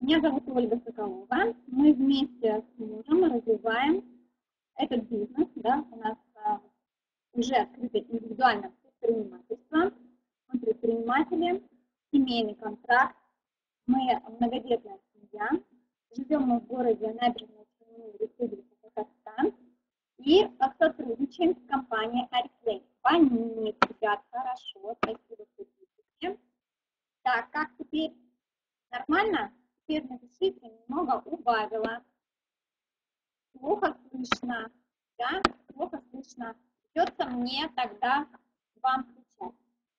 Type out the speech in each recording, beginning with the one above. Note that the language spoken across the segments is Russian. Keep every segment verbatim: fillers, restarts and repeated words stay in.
Меня зовут Ольга Соколова. Мы вместе с мужем развиваем этот бизнес. Да? У нас а, уже открыто индивидуальное предпринимательство. Мы предприниматели, семейный контракт. Мы многодетная семья. Живем мы в городе Набережные Челны, Республика Татарстан. И сотрудничаем с компанией Арифлейм. Понятно, ребят, хорошо. Спасибо, что пишете. Так, как теперь? Нормально? Теперь напишите, немного убавила. Плохо слышно, да? Плохо слышно. Придется мне тогда вам включать.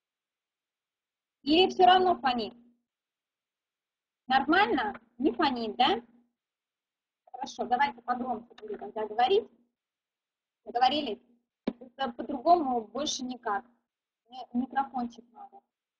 Или все равно фонит? Нормально? Не фонит, да? Хорошо, давайте погромче буду тогда говорить. Договорились? По-другому больше никак. Мне микрофончик надо.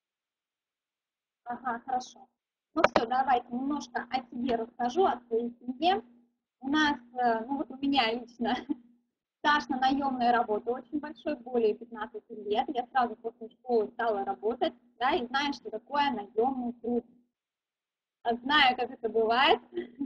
Ага, хорошо. Ну все, давайте немножко о себе расскажу, о своей семье. У нас, ну вот у меня лично, стаж на наемной работе очень большой, более пятнадцати лет. Я сразу после школы стала работать, да, и знаю, что такое наемный труд. Знаю, как это бывает.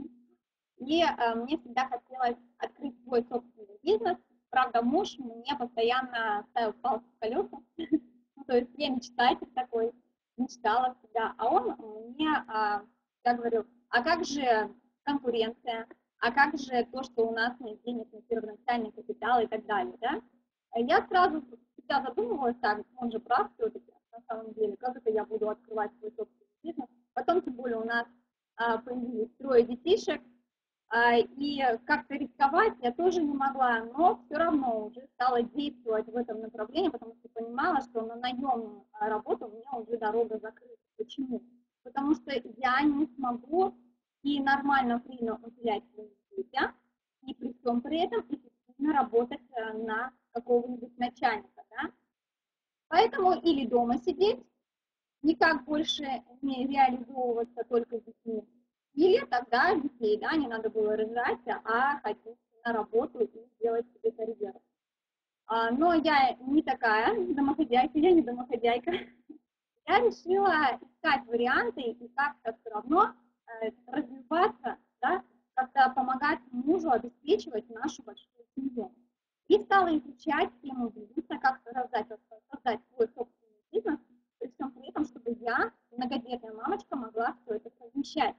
И э, мне всегда хотелось открыть свой собственный бизнес. Правда, муж мне постоянно ставил палки в колеса. Ну, то есть я мечтатель такой, мечтала всегда. А он мне э, всегда говорил, а как же конкуренция? А как же то, что у нас нет денег на первоначальный капитал и так далее, да? Я сразу всегда задумывалась, так, он же прав все-таки, на самом деле, как это я буду открывать свой собственный бизнес. Потом, тем более, у нас а, появились трое детишек, а, и как-то рисковать я тоже не могла, но все равно уже стала действовать в этом направлении, потому что понимала, что на наемную работу у меня уже дорога закрыта. Почему? Потому что я не смогу и нормально прино уделять своим детям, и при всем при этом эффективно работать на какого-нибудь начальника, да? Поэтому или дома сидеть, никак больше не реализовываться только с детьми, или тогда детей, да, не надо было рожать, а ходить на работу и делать себе карьеру. А, но я не такая домохозяйка, я не домохозяйка. Я решила искать варианты и как-то все равно э, развиваться, да, как-то помогать мужу обеспечивать нашу большую семью. И стала изучать тему бизнеса, как создать, создать свой собственный бизнес, при всем при этом, чтобы я, многодетная мамочка, могла все это совмещать.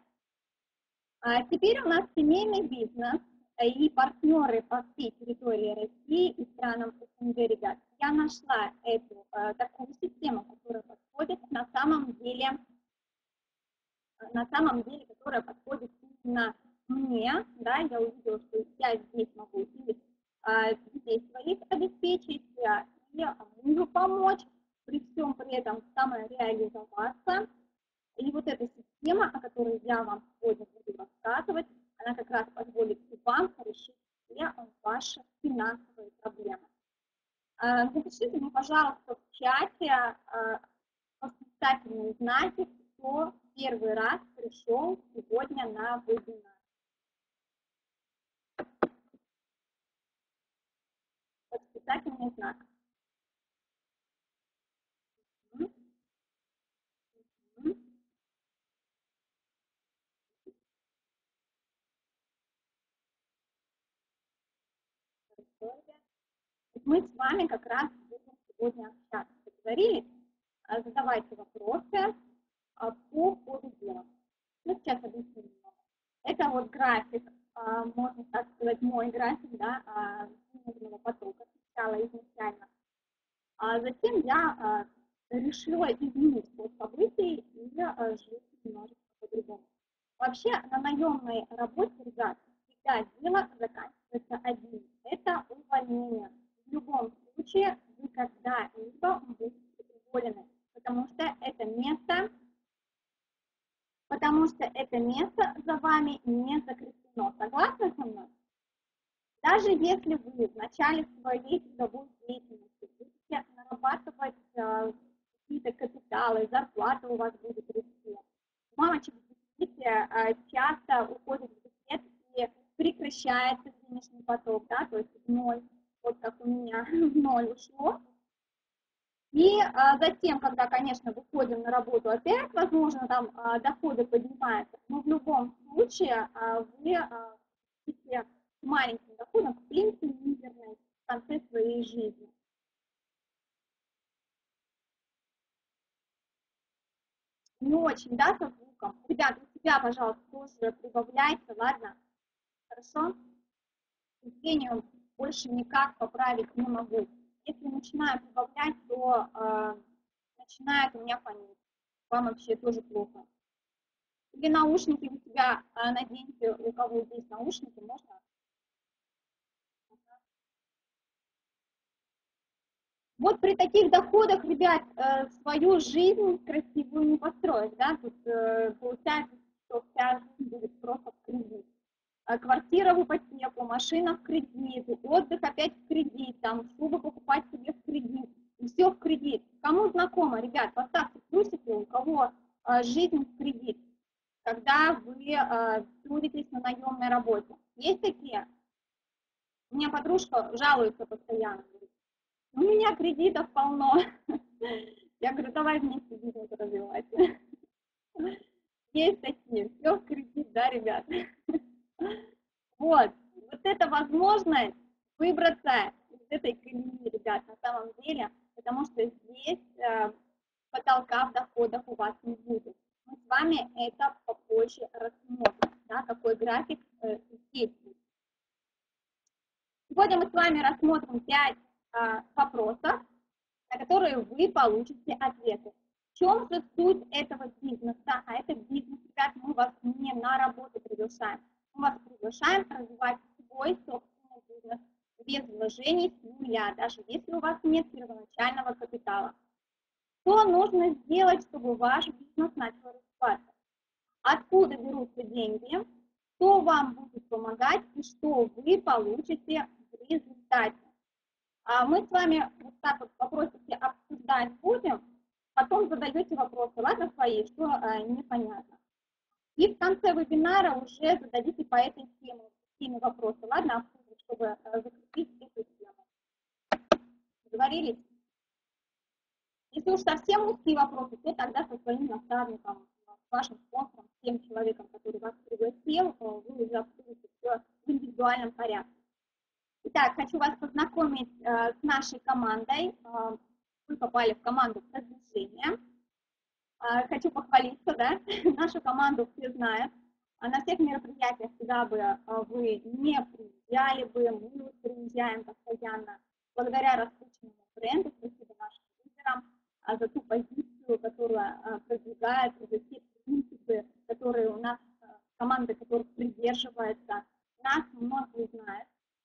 А теперь у нас семейный бизнес и партнеры по всей территории России и странам СНГ, ребят. Я нашла эту э, такую систему, которая подходит на самом деле, на самом деле, которая подходит именно мне, да, я увидела, что я здесь могу и э, детей своих обеспечить, э, и мужу помочь, при всем при этом самореализоваться. И вот эта система, о которой я вам сегодня буду рассказывать, она как раз позволит и вам решить все ваши финансовые проблемы. Запишите мне, пожалуйста, в чате восклицательные знаки, кто первый раз пришел сегодня на вебинар. Восклицательный знак. Мы с вами как раз будем сегодня общаться. Договорились? Задавайте вопросы по ходу дела. Ну, сейчас объясню немного. Это вот график, можно так сказать, мой график, да, денежного потока сначала изначально. А затем я решила изменить ход событий и жить немножечко по-другому. Вообще на наемной работе, ребят, всегда дело заканчивается одним. Это увольнение. В любом случае вы когда-либо будете уволены, потому что это место, потому что это место за вами не закреплено. Согласны со мной? Даже если вы в начале своей трудовой деятельности будете нарабатывать э, какие-то капиталы, зарплата у вас будет расти, мамочек, видите, э, часто уходит в декрет и прекращается денежный поток, да, то есть в ноль, вот как у меня в ноль ушло. И а, затем, когда, конечно, выходим на работу опять, возможно, там а, доходы поднимаются, но в любом случае вы будете с маленьким доходом, в принципе, мизерной в конце своей жизни. Не очень, да, со звуком? Ребят, у себя, пожалуйста, тоже прибавляйте, ладно? Хорошо? К сожалению, больше никак поправить не могу. Если начинаю прибавлять, то э, начинает у меня фонить. Вам вообще тоже плохо. Или наушники у себя э, наденьте, у кого здесь наушники, можно? Вот при таких доходах, ребят, э, свою жизнь красивую не построить, да, тут э, получается, что вся жизнь будет просто в кредит. Квартира в ипотеку, машина в кредит, отдых опять в кредит, там, шубу покупать себе в кредит, и все в кредит. Кому знакомо, ребят, поставьте плюсики, у кого э, жизнь в кредит, когда вы э, трудитесь на наемной работе. Есть такие? У меня подружка жалуется постоянно, говорит, у меня кредитов полно. Я говорю, давай вместе бизнес развивать. Есть такие, все в кредит, да, ребят? Вот, вот эта возможность выбраться из этой колеи, ребят, на самом деле, потому что здесь э, потолка в доходах у вас не будет. Мы с вами это попозже рассмотрим, да, какой график э, здесь будет. Сегодня мы с вами рассмотрим пять э, вопросов, на которые вы получите ответы. В чем же суть этого бизнеса? А это бизнес, ребят, мы вас не на работу приглашаем. Мы вас приглашаем развивать свой собственный бизнес без вложений с нуля, даже если у вас нет первоначального капитала. Что нужно сделать, чтобы ваш бизнес начал развиваться? Откуда берутся деньги? Кто вам будет помогать и что вы получите в результате? А мы с вами вот так вот вопросики обсуждать будем, потом задаете вопросы, ладно, свои, что а, непонятно. И в конце вебинара уже зададите по этой теме, теме вопросы, ладно, обсудим, чтобы а, закрепить эту тему. Договорились? Если уж совсем узкие вопросы, то тогда со своим наставником, с вашим спонсором, с тем человеком, который вас пригласил, вы уже обсудите все в индивидуальном порядке. Итак, хочу вас познакомить э, с нашей командой. Э, вы попали в команду продвижения. Э, хочу похвалиться, да, нашу команду все знают. А на всех мероприятиях, куда бы э, вы не приезжали бы, мы приезжаем постоянно. Благодаря раскрученному бренду, спасибо нашим лидерам э, за ту позицию, которую э, продвигает, за те принципы, которые у нас, э, команда, которых придерживается. Нас многие знают.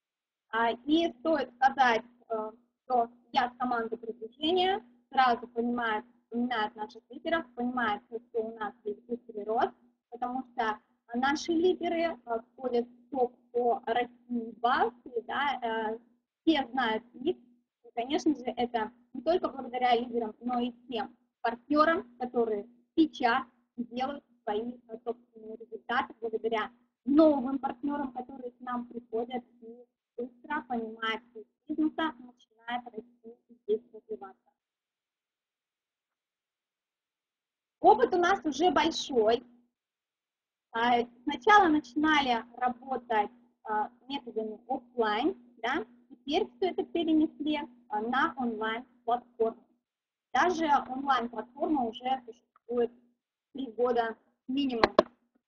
И стоит сказать, что я с командой продвижения, сразу понимают, вспоминают наших лидеров, понимают, что у нас есть быстрый рост, потому что наши лидеры входят в топ по России Балтии, да, все знают их, и, конечно же, это не только благодаря лидерам, но и тем партнерам, которые сейчас делают свои собственные результаты, благодаря новым партнерам, которые к нам приходят и быстро понимает суть бизнеса, начинает расти и здесь развиваться. Опыт у нас уже большой. Сначала начинали работать методами офлайн, да, теперь все это перенесли на онлайн-платформу. Даже онлайн-платформа уже существует три года минимум.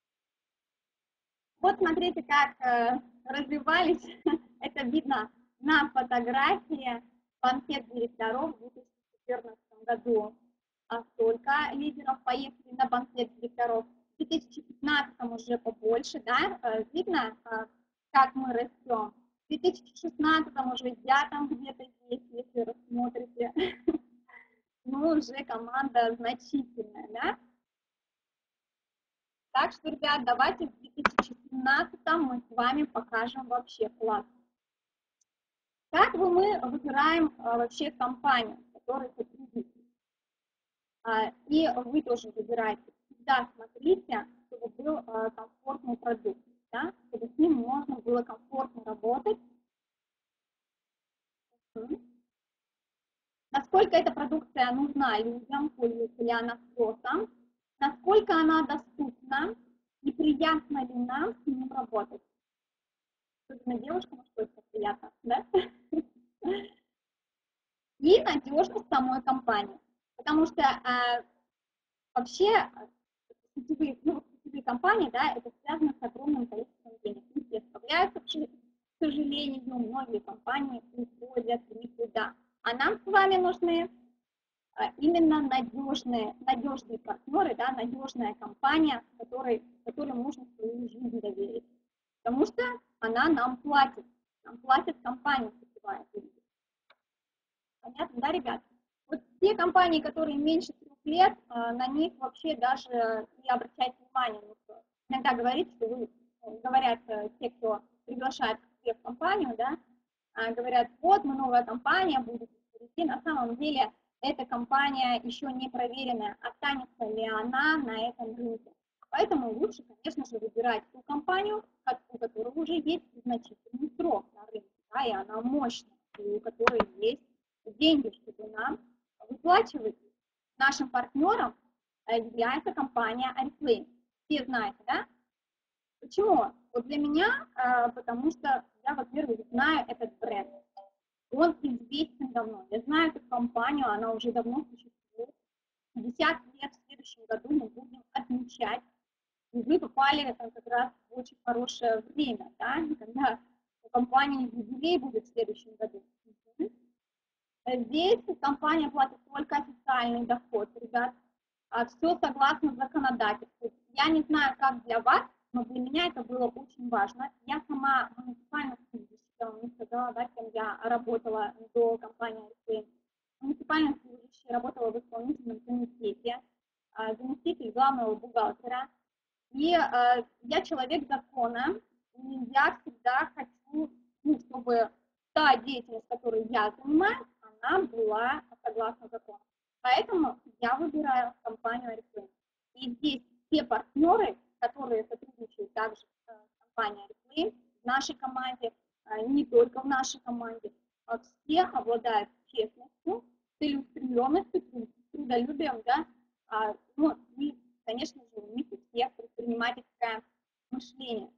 Вот смотрите, как развивались, это видно на фотографии банкет директоров в две тысячи четырнадцатом году. А столько лидеров поехали на банкет директоров. В две тысячи пятнадцатом уже побольше, да, видно, как мы растем. В две тысячи шестнадцатом уже я там где-то есть, если рассмотрите. Ну, уже команда значительная, да. Так что, ребят, давайте в две тысячи семнадцатом мы с вами покажем вообще класс. Как бы мы выбираем а, вообще компанию, которая сотрудничает? А, и вы тоже выбираете. Всегда смотрите, чтобы был а, комфортный продукт, да? Чтобы с ним можно было комфортно работать. Угу. Насколько эта продукция нужна людям, пользуется ли она спросом, насколько она доступна и при приятно ли нам с ним работать. Особенно девушкам, что это приятно, да? И надежность самой компании. Потому что а, вообще сетевые, ну, сетевые компании, да, это связано с огромным количеством денег. Не все справляются, к сожалению, многие компании уходят никуда. А нам с вами нужны а, именно надежные, надежные партнеры, да, надежная компания, которой, которой можно свою жизнь доверить. Потому что она нам платит. Нам платит компания сетевая. Понятно, да, ребят? Вот те компании, которые меньше трех лет, на них вообще даже не обращайте внимания. Иногда говорит, что вы, говорят те, кто приглашает к себе в компанию, да, говорят, вот мы новая компания, будет идти. На самом деле эта компания еще не проверенная, останется ли она на этом рынке. Поэтому лучше, конечно же, выбирать ту компанию, у которой уже есть значительный срок на рынке, да, и она мощная, и у которой есть деньги, чтобы нам выплачивать. Нашим партнером является компания Oriflame. Все знаете, да? Почему? Вот для меня, потому что я, во-первых, знаю этот бренд. Он известен давно. Я знаю эту компанию, она уже давно существует. пятьдесят лет в следующем году мы будем отмечать. И вы попали как раз в очень хорошее время, да, когда у компании юбилей будет в следующем году. Здесь компания платит только официальный доход, ребят. Все согласно законодательству. Я не знаю, как для вас, но для меня это было очень важно. Я сама муниципальная служащая, я вам не сказала, да, кем я работала до компании Oriflame. Муниципальная служащая, работала в исполнительном комитете, заместитель главного бухгалтера. И э, я человек закона, и я всегда хочу, ну, чтобы та деятельность, которой я занимаюсь, она была согласно закону. Поэтому я выбираю компанию Oriflame. И здесь все партнеры, которые сотрудничают также с компанией Oriflame, в нашей команде, не только в нашей команде, все обладают честностью, целеустремленностью, трудолюбием, да, ну, и, конечно же, у них у всех предпринимательское мышление.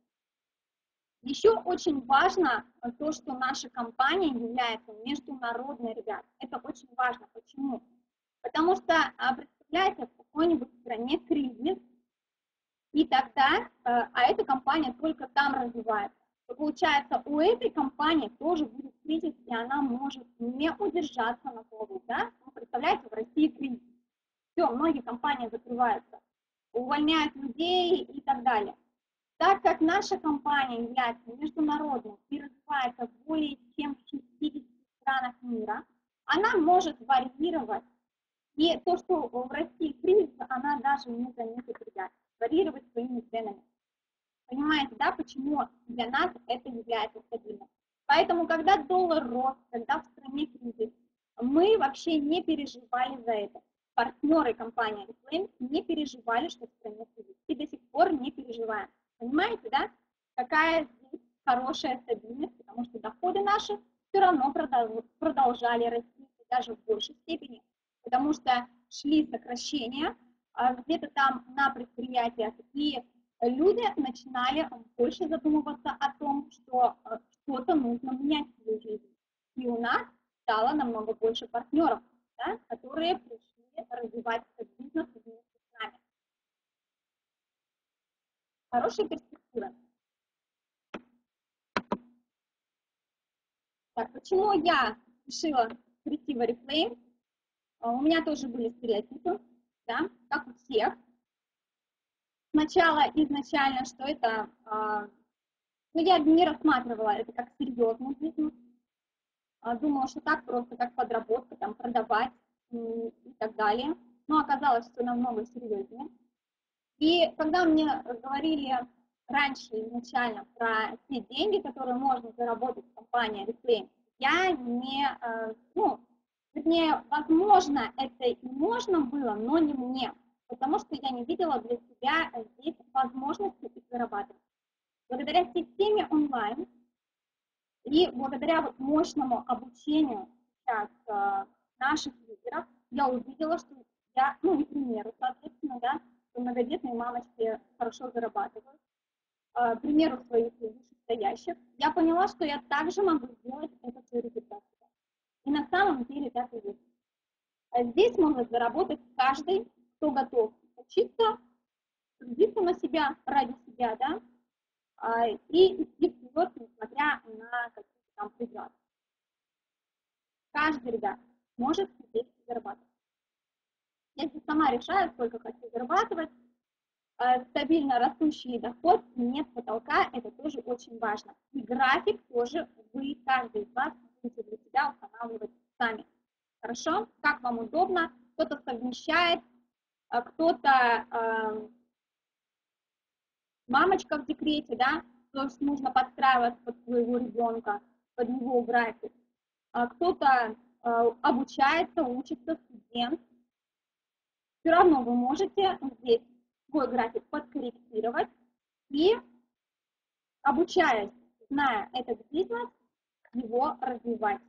Еще очень важно то, что наша компания является международной, ребят. Это очень важно. Почему? Потому что, представляете, в какой-нибудь стране кризис, и тогда, а эта компания только там развивается, то получается, у этой компании тоже будет кризис, и она может не удержаться на плаву, да? Ну, представляете, в России кризис. Все, многие компании закрываются, увольняют людей и так далее. Так как наша компания является международной и развивается в более чем шестидесяти странах мира, она может варьировать. И то, что в России кризис, она даже не заметит, ребят, варьировать своими ценами. Понимаете, да, почему для нас это является стабильным? Поэтому, когда доллар рос, когда в стране кризис, мы вообще не переживали за это. Партнеры компании Oriflame не переживали, что в стране кризис. И до сих пор не переживаем. Понимаете, да? Какая здесь хорошая стабильность, потому что доходы наши все равно продолжали расти, даже в большей степени, потому что шли сокращения где-то там на предприятиях, и люди начинали больше задумываться о том, что что-то нужно менять в свою жизнь. И у нас стало намного больше партнеров, да, которые пришли развивать этот бизнес вместе с нами. Хорошие перспективы. Так, почему я решила прийти в Oriflame? У меня тоже были стереотипы, да, как у всех. Сначала изначально, что это, ну, я не рассматривала это как серьезный бизнес. Думала, что так просто, как подработка, там, продавать и так далее. Но оказалось, что намного серьезнее. И когда мне говорили раньше изначально про те деньги, которые можно заработать в компании Oriflame, я не, ну, вернее, возможно, это и можно было, но не мне, потому что я не видела для себя здесь возможности их зарабатывать. Благодаря системе онлайн и благодаря вот мощному обучению сейчас наших лидеров, я увидела, что я, ну и примеру, соответственно, да, что многодетные мамочки хорошо зарабатывают, к примеру, своих вышестоящих, я поняла, что я также могу сделать это свою репутацию. И на самом деле так и есть. А здесь может заработать каждый, кто готов учиться, трудиться на себя, ради себя, да, и идти вперед, несмотря на какие-то там преграды. Каждый, ребят, может здесь зарабатывать. Я здесь сама решаю, сколько хочу зарабатывать. Стабильно растущий доход, нет потолка, это тоже очень важно. И график тоже вы, каждый из вас, будете для себя устанавливать сами. Хорошо? Как вам удобно? Кто-то совмещает, кто-то э, мамочка в декрете, да, то есть нужно подстраиваться под своего ребенка, под его график. А кто-то э, обучается, учится, студент. Все равно вы можете здесь свой график подкорректировать и, обучаясь, зная этот бизнес, его развивать.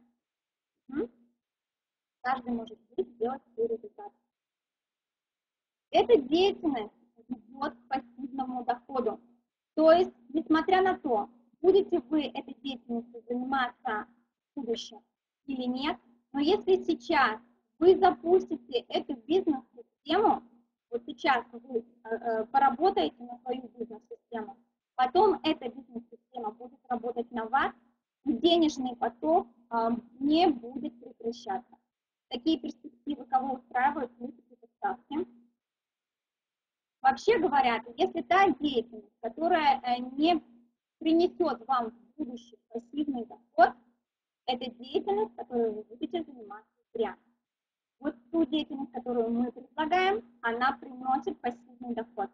Каждый может здесь сделать свой результат. Эта деятельность ведет к пассивному доходу. То есть, несмотря на то, будете вы этой деятельностью заниматься в будущем или нет, но если сейчас вы запустите эту бизнес-систему, вот сейчас вы э, поработаете на свою бизнес-систему, потом эта бизнес-система будет работать на вас, и денежный поток э, не будет прекращаться. Такие перспективы кого устраивают, плюсики, ставки. Вообще говорят, если та деятельность, которая не принесет вам в будущем пассивный доход, это деятельность, которой вы будете заниматься зря. Вот ту деятельность, которую мы предлагаем, она приносит пассивный доход.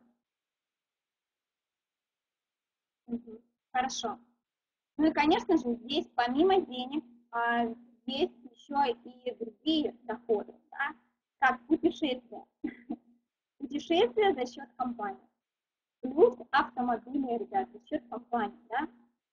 Угу. Хорошо. Ну и, конечно же, здесь помимо денег есть еще и другие доходы, да, как путешествия. Путешествия за счет компании. Плюс автомобильные, ребята, за счет компании, да.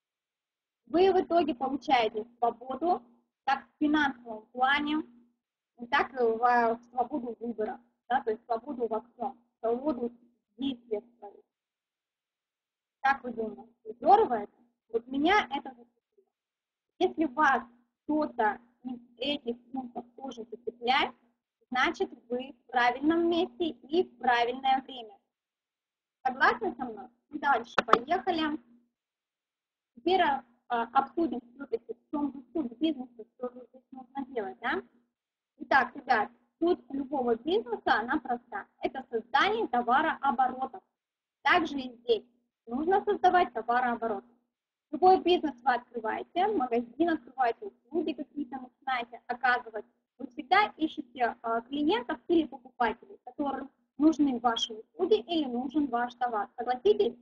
Вы в итоге получаете свободу, как в финансовом плане, так и в свободу выбора, да, то есть свободу во всем, свободу действия своих. Как вы думаете, здорово это? Вот меня это зацепило. Если вас кто-то из этих пунктов тоже зацепляет, значит вы в правильном месте и в правильное время. Согласны со мной? Дальше, поехали. Теперь а, обсудим все-таки, в чем же суть бизнеса, что же здесь нужно делать, да? Итак, ребят, суть любого бизнеса, она проста. Это создание товарооборотов. Также и здесь нужно создавать товарооборот. Любой бизнес вы открываете, магазин открываете, услуги какие-то начинаете оказывать. Вы всегда ищете а, клиентов или покупателей, которым нужны ваши услуги или нужен ваш товар. Согласитесь?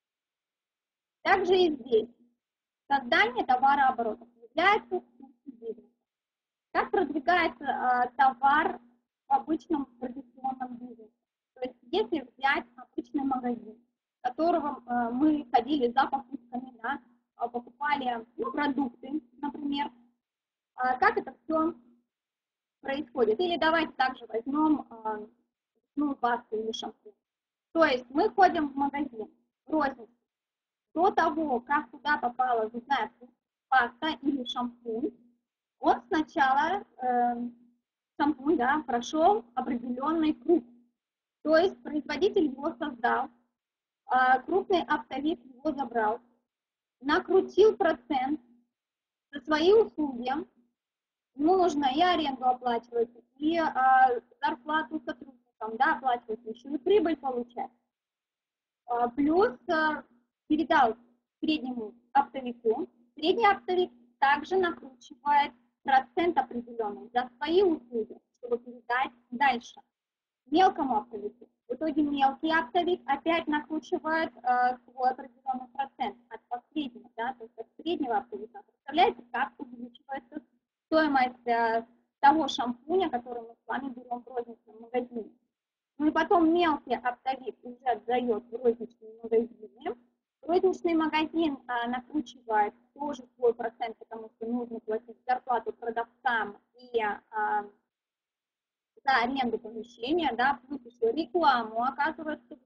Также и здесь. Создание товарооборотов является сутью бизнеса. Как продвигается а, товар в обычном традиционном бизнесе? То есть если взять обычный магазин, в которого а, мы ходили за покупками, да, покупали ну, продукты, например, а, как это все происходит? Или давайте также возьмем а, ну, пасту или шампунь. То есть мы ходим в магазин, в розницу. До того, как туда попала зубная паста или шампунь, он сначала, э, шампунь, да, прошел определенный круг. То есть производитель его создал, э, крупный оптовик его забрал, накрутил процент за свои услуги, ему нужно и аренду оплачивать, и э, зарплату сотрудникам, да, оплачивать еще, и прибыль получать. Э, плюс э, передал среднему оптовику, средний оптовик также накручивает процент определенный за свои услуги, чтобы передать дальше мелкому оптовику. В итоге мелкий оптовик опять накручивает э, свой определенный процент от последнего, да, то есть от среднего оптовика. Представляете, как увеличивается стоимость э, того шампуня, который мы с вами берем в розничном магазине. Ну и потом мелкий оптовик уже отдает в розничные магазины. Розничный магазин а, накручивает тоже свой процент, потому что нужно платить зарплату продавцам и а, за аренду помещения, да, плюс еще рекламу оказывает, чтобы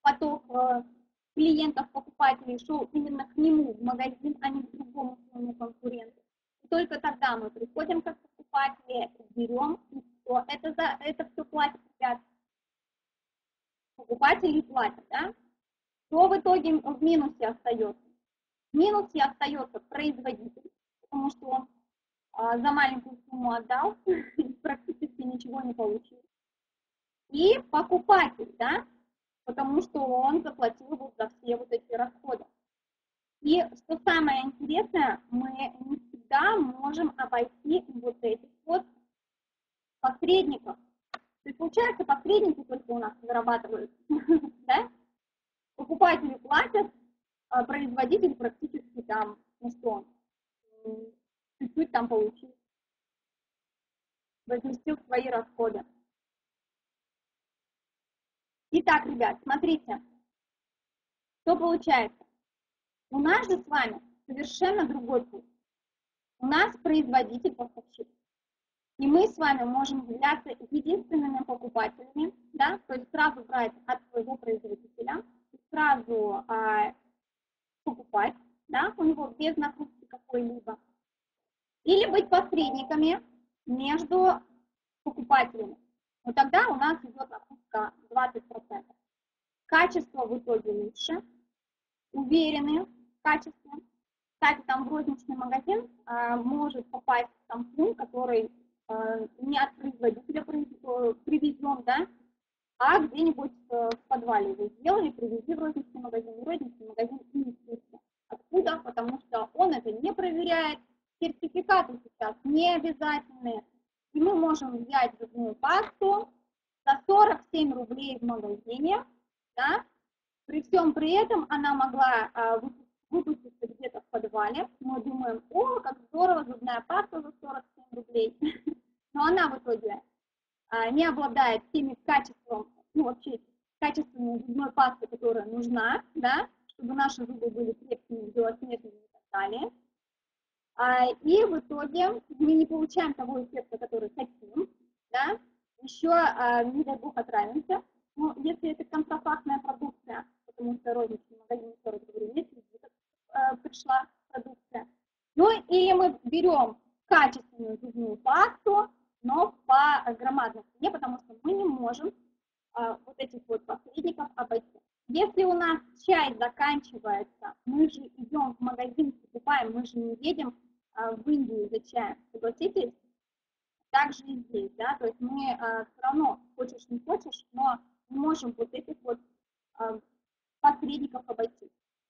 поток э, клиентов, покупателей шел именно к нему в магазин, а не к другому своему конкуренту. И только тогда мы приходим как покупатели, берем, и все. Это, за, это все платят, ребят. Покупатели платят, да? Кто в итоге в минусе остается? В минусе остается производитель, потому что он а, за маленькую сумму отдал, практически ничего не получил. И покупатель, да, потому что он заплатил вот за все вот эти расходы. И что самое интересное, мы не всегда можем обойти вот этих вот посредников. То есть, получается, посредники только у нас зарабатывают, да? Покупатели платят, а производитель практически там, ну что, чуть-чуть там получил, возместил свои расходы. Итак, ребят, смотрите, что получается. У нас же с вами совершенно другой путь. У нас производитель-поставщик. И мы с вами можем являться единственными покупателями, да, то есть сразу брать от своего производителя, сразу а, покупать, да, у него без нагрузки какой-либо. Или быть посредниками между покупателями. Вот тогда у нас идет нагрузка двадцать процентов. Качество в итоге лучше, уверены в качестве. Кстати, там в розничный магазин а, может попасть шампунь, который а, не от производителя привезен, да, а где-нибудь в подвале его сделали, привезли в розничный магазин. И розничный магазин и не в курсе. Откуда? Потому что он это не проверяет. Сертификаты сейчас не обязательные. И мы можем взять зубную пасту за сорок семь рублей в магазине, да, при всем при этом она могла а, выпуститься где-то в подвале. Мы думаем, о, как здорово, зубная паста за сорок семь рублей. Но она в итоге а, не обладает теми качеством, ну вообще качественной зубной пасты, которая нужна, да, чтобы наши зубы были крепкими, белоснежными и так далее. А, и в итоге мы не получаем того эффекта, который хотим, да, еще, а, не дай бог, отравимся. Ну, если это контрафактная продукция, потому что розничный магазин, еще раз говорю, не следит, э, пришла продукция. Ну, или мы берем качественную зубную пасту, но по громадной цене, потому что мы не можем э, вот этих вот посредников обойти. Если у нас чай заканчивается, мы же идем в магазин, покупаем, мы же не едем э, в Индию за чаем, согласитесь? Так же и здесь, да, то есть мы э, все равно, хочешь не хочешь, но мы можем вот этих вот э, посредников обойти.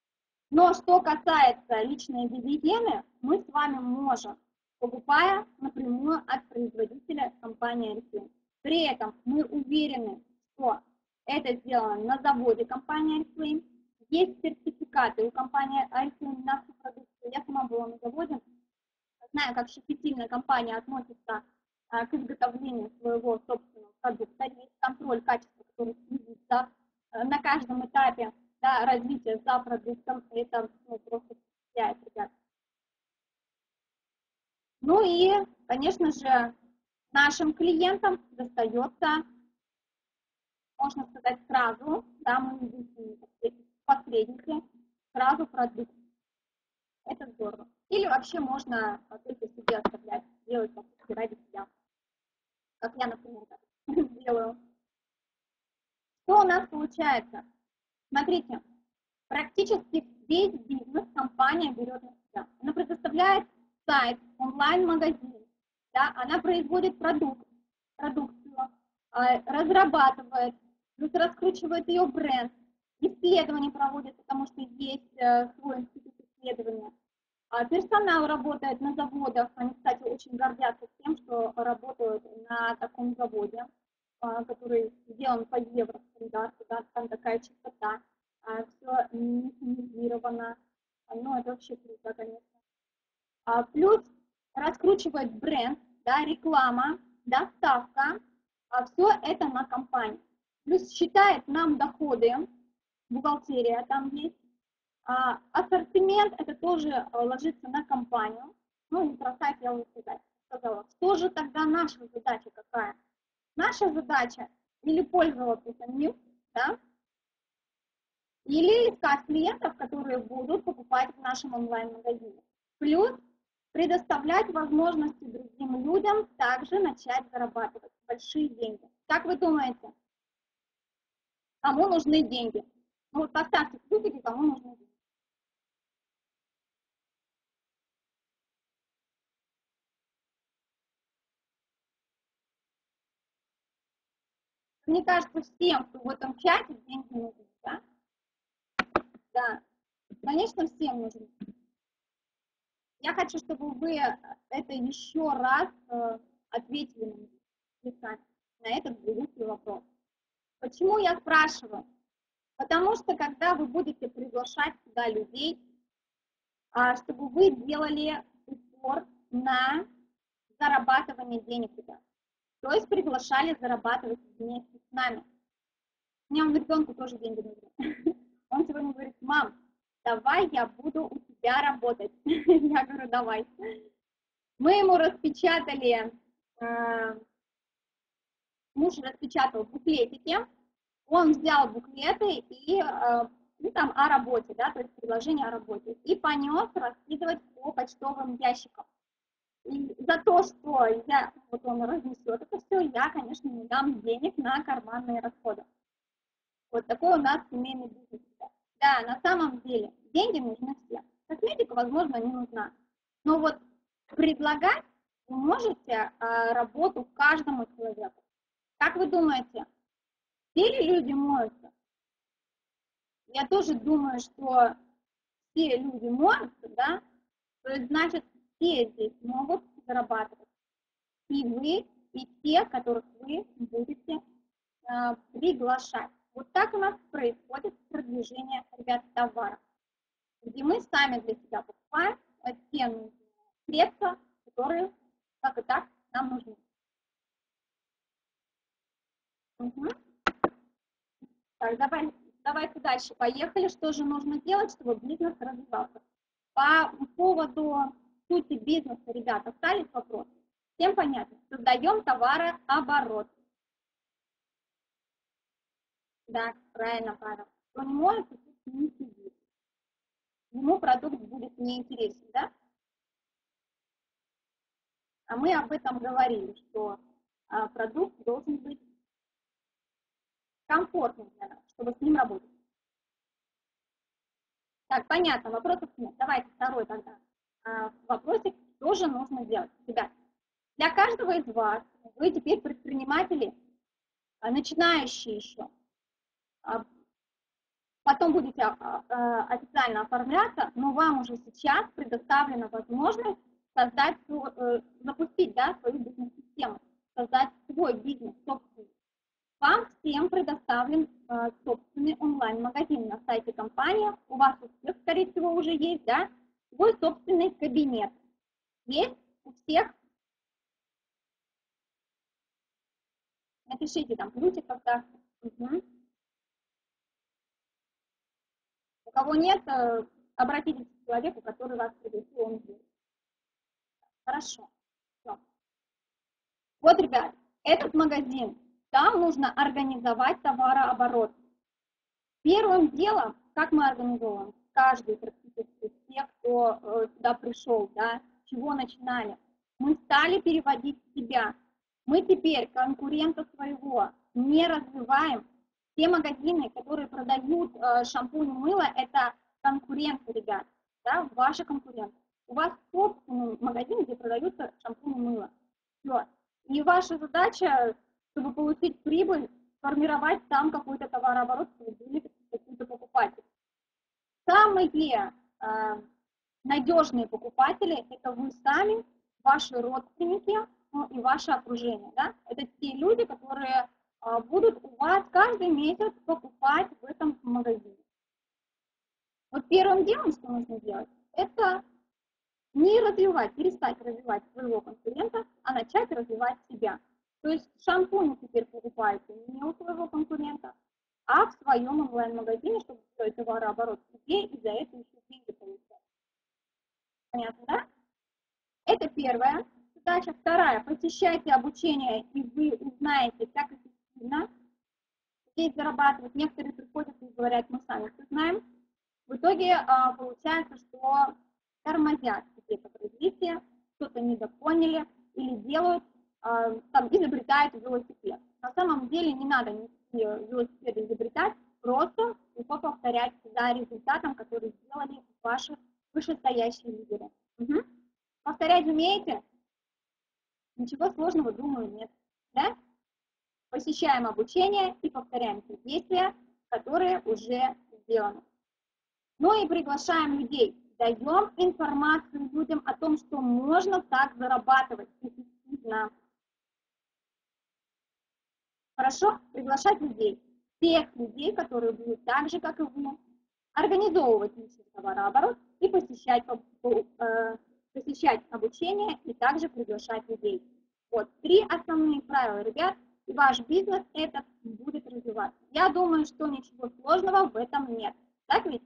Но что касается личной гигиены, мы с вами можем, покупая напрямую от производителя компании Oriflame. При этом мы уверены, что это сделано на заводе компании Oriflame. Есть сертификаты у компании Oriflame на всю продукцию. Я сама была на заводе, знаю, как щепетильная компания относится а, к изготовлению своего собственного продукта. Есть контроль качества, который следит за, на каждом этапе, да, развития за продуктом. Это, ну, просто впечатляет, ребят. Ну и, конечно же, нашим клиентам достается, можно сказать, сразу, да, мы единственные посредники, сразу продукт. Это здорово. Или вообще можно только себе оставлять, делать покупки ради себя. Как я, например, так делаю. Что у нас получается? Смотрите, практически весь бизнес компания берет на себя. Она предоставляет сайт, онлайн-магазин, да, она производит продукт, продукцию, разрабатывает, плюс раскручивает ее бренд, исследования проводит, потому что есть свой институт исследования. Персонал работает на заводах, они, кстати, очень гордятся тем, что работают на таком заводе, который сделан по евростандарту, да, там такая чистота, все механизировано, ну, это вообще круто, конечно. Плюс раскручивает бренд, да, реклама, доставка, все это на компании. Плюс считает нам доходы, бухгалтерия там есть. А, ассортимент, это тоже ложится на компанию. Ну, не про сайт я уже сказала. Что же тогда наша задача какая? Наша задача или пользоваться самим, да, Или искать клиентов, которые будут покупать в нашем онлайн-магазине. Плюс предоставлять возможности другим людям также начать зарабатывать большие деньги. Как вы думаете, кому нужны деньги? Ну вот поставьте плюсики, кому нужны деньги. Мне кажется, всем, кто в этом чате, деньги нужны, да? Да, конечно, всем нужны. Я хочу, чтобы вы это еще раз э, ответили на, на этот глупый вопрос. Почему я спрашиваю? Потому что, когда вы будете приглашать сюда людей, а, чтобы вы делали упор на зарабатывание денег сюда. То есть приглашали зарабатывать вместе с нами. У меня ребенку тоже деньги нужны. Он сегодня говорит: мам, давай я буду у тебя работать. Я говорю: давай. Мы ему распечатали, э, муж распечатал буклетики, он взял буклеты и, э, ну, там о работе, да, то есть предложение о работе, и понес раскидывать по почтовым ящикам. И за то, что я, вот он разнесет это все, я, конечно, не дам денег на карманные расходы. Вот такой у нас семейный бизнес. Да, на самом деле деньги нужны всем. Косметика, возможно, не нужна. Но вот предлагать вы можете а, работу каждому человеку. Как вы думаете, все ли люди моются? Я тоже думаю, что все люди моются, да? То есть, значит, все здесь могут зарабатывать. И вы, и те, которых вы будете а, приглашать. Вот так у нас происходит продвижение, ребят, товара, где мы сами для себя покупаем те средства, которые, как и так, нам нужны. Угу. Так, давай, давайте дальше. Поехали. Что же нужно делать, чтобы бизнес развивался? По поводу сути бизнеса, ребята, остались вопросы? Всем понятно? Создаем товарооборот. Да, правильно, Павел. Кто не может, тут не сидит. Ему продукт будет неинтересен, да? А мы об этом говорили, что а, продукт должен быть комфортным для нас, чтобы с ним работать. Так, понятно, вопросов нет. Давайте второй тогда а, вопросик. Что же нужно делать? Ребят, для каждого из вас, вы теперь предприниматели, а, начинающие еще, а, потом будете а, а, официально оформляться, но вам уже сейчас предоставлена возможность создать, запустить, да, свою бизнес-систему, создать свой бизнес собственный. Вам всем предоставлен э, собственный онлайн-магазин на сайте компании. У вас у всех, скорее всего, уже есть, да, свой собственный кабинет. Есть у всех? Напишите там плюсик когда. Угу. У кого нет, э, обратитесь к человеку, который вас пригласил, он здесь. Хорошо. Все. Вот, ребят, этот магазин, там нужно организовать товарооборот. Первым делом, как мы организовываем, каждый практически из тех, кто э, сюда пришел, да, с чего начинали, мы стали переводить себя. Мы теперь конкурента своего не развиваем. Те магазины, которые продают э, шампунь и мыло, это конкуренты, ребят, да, ваши конкуренты. У вас собственный магазин, где продаются шампунь и мыло. Все. И ваша задача, чтобы получить прибыль, формировать там какой-то товарооборот, чтобы были какие-то покупатели. Самые э, надежные покупатели – это вы сами, ваши родственники, ну, и ваше окружение. Да? Это те люди, которые э, будут у вас каждый месяц покупать в этом магазине. Вот первым делом, что нужно делать, это не развивать, перестать развивать своего конкурента, а начать развивать себя. То есть шампунь теперь покупаете не у своего конкурента, а в своем онлайн-магазине, чтобы строить товарооборот себе и за это еще деньги получать. Понятно, да? Это первая задача. Вторая. Посещайте обучение, и вы узнаете, как эффективно здесь зарабатывать. Некоторые приходят и говорят: мы сами все знаем. итоге а, получается, что тормозят где-то в развитии, что-то недопоняли или делают, а, там, изобретают велосипед. На самом деле не надо никакие велосипеды изобретать, просто тупо повторять за результатом, который сделали ваши вышестоящие лидеры. Угу. Повторять умеете? Ничего сложного, думаю, нет. Да? Посещаем обучение и повторяем те действия, которые уже сделаны. Ну и приглашаем людей. Даем информацию людям о том, что можно так зарабатывать эффективно. Хорошо? Приглашать людей. Тех людей, которые будут так же, как и вы, организовывать личный товарооборот и посещать, э, посещать обучение и также приглашать людей. Вот три основные правила, ребят, и ваш бизнес этот будет развиваться. Я думаю, что ничего сложного в этом нет. Так ведь?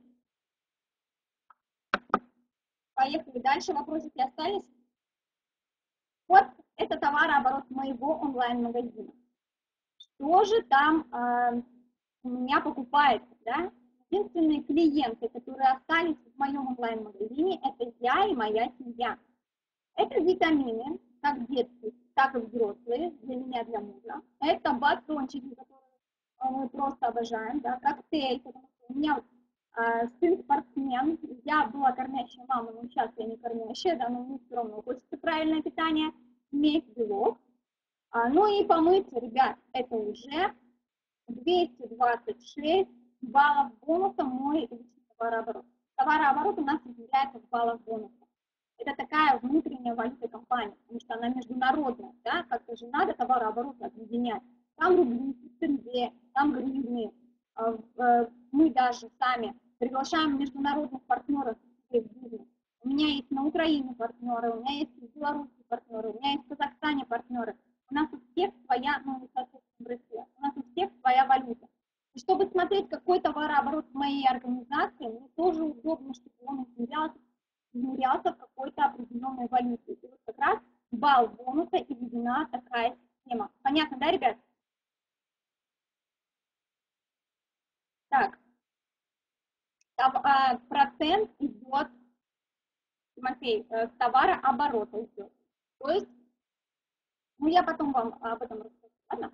Поехали дальше. Вопросики остались? Вот это товарооборот моего онлайн-магазина. Что же там э, у меня покупается, да? Единственные клиенты, которые остались в моем онлайн-магазине, это я и моя семья. Это витамины, как детские, так и взрослые, для меня, для мужа. Это батончики, которые мы просто обожаем, да, коктейль, потому что у меня э, сын спортсмен, я была кормящая мама, но сейчас я не кормящая, да, но мне все равно хочется правильное питание, иметь белок. А, ну и помыться, ребят, это уже двести двадцать шесть баллов бонуса мой личный товарооборот. Товарооборот у нас измеряется в баллах бонуса. Это такая внутренняя валюта компании, потому что она международная, да, как-то же надо товарооборот объединять. Там рубли, тенге, там гривны. Мы даже сами приглашаем международных партнеров в бизнес. У меня есть на Украине партнеры, у меня есть в Беларуси партнеры, у меня есть в Казахстане партнеры. У нас у всех своя, ну, не совсем в России, у нас у всех своя валюта. И чтобы смотреть, какой товарооборот в моей организации, мне тоже удобно, чтобы он измерялся, измерялся в какой-то определенной валюте. И вот как раз балл бонуса и введена такая система. Понятно, да, ребят? Так, процент идет, Тимофей, с товарооборота идет. То есть, ну я потом вам об этом расскажу, ладно?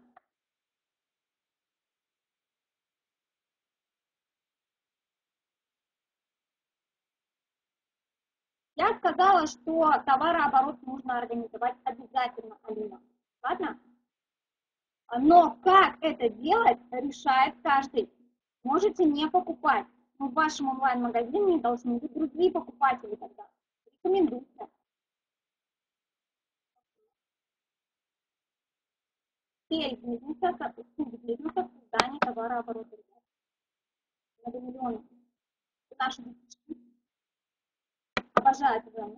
Я сказала, что товарооборот нужно организовать обязательно, Алина. Ладно? Но как это делать, решает каждый. Можете не покупать. Но в вашем онлайн-магазине должны быть другие покупатели тогда. Рекомендуйте. Цель бизнеса, суть бизнеса в создании товарооборота. Многомиллионов. Наши детишки обожают время.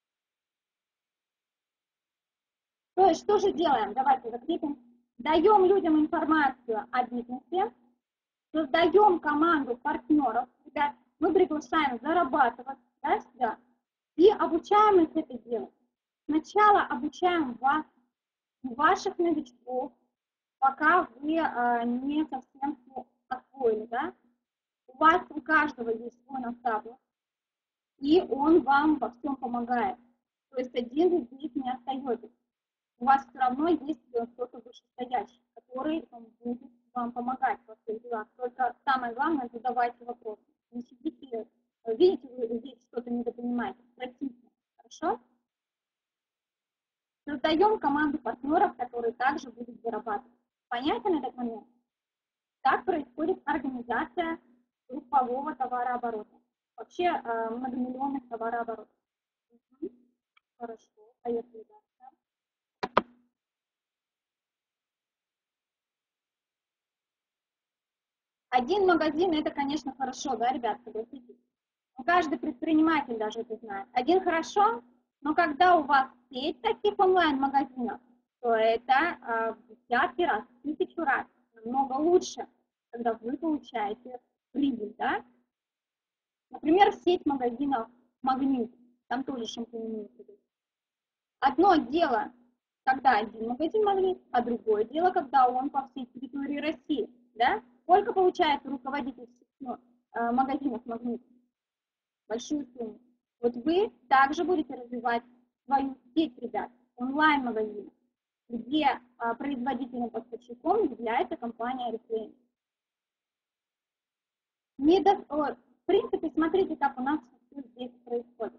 То есть что же делаем? Давайте закрепим. Даем людям информацию о бизнесе, создаем команду партнеров, ребят, мы приглашаем зарабатывать, да, сюда, и обучаем их это делать. Сначала обучаем вас, ваших новичков, пока вы а, не совсем все освоили, да. У вас у каждого есть свой наставник, и он вам во всем помогает. То есть один из них не остается. У вас все равно есть кто-то вышестоящий, который будет вам помогать во всех делах. Только самое главное, задавайте вопросы. Не сидите, видите, вы здесь что-то недопонимаете, спросите, хорошо? Создаем команду партнеров, которые также будут зарабатывать. Понятен этот момент? Так происходит организация группового товарооборота. Вообще многомиллионных товарооборотов. Угу. Хорошо, поехали дальше. Один магазин, это, конечно, хорошо, да, ребят, согласитесь? Но каждый предприниматель даже это знает. Один хорошо, но когда у вас сеть таких онлайн-магазинов, то это э, в десятки раз, в тысячу раз намного лучше, когда вы получаете прибыль, да? Например, сеть магазинов «Магнит», там тоже шампуни. Одно дело, когда один магазин «Магнит», а другое дело, когда он по всей территории России, да? Сколько получается руководитель магазинов «Магнит»? большую сумму. Вот вы также будете развивать свою сеть, ребят, онлайн-магазин, где а, производителем-поставщиком является компания Oriflame. Не до... В принципе, смотрите, как у нас все здесь происходит.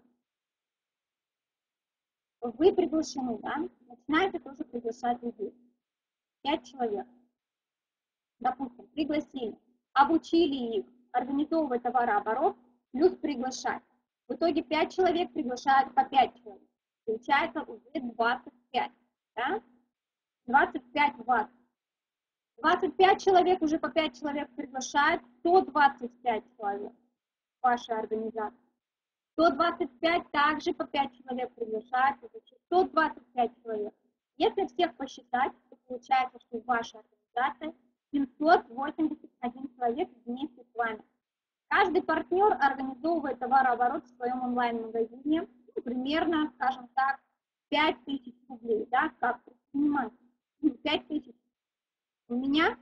Вы приглашены, да? Начинаете тоже приглашать людей. Пять человек, допустим, пригласили, обучили их организовывать товарооборот, плюс приглашать. В итоге пять человек приглашают по пять человек. Получается уже двадцать пять, да? двадцать пять вас. двадцать пять человек уже по пять человек приглашают, сто двадцать пять человек в вашей организации. сто двадцать пять также по пять человек приглашают, это сто двадцать пять человек. Если всех посчитать, то получается, что в вашей организации семьсот восемьдесят один человек вместе с вами. Каждый партнер организовывает товарооборот в своем онлайн-магазине, ну, примерно, скажем так, пять тысяч рублей, да, как предприниматель. пять тысяч. У меня,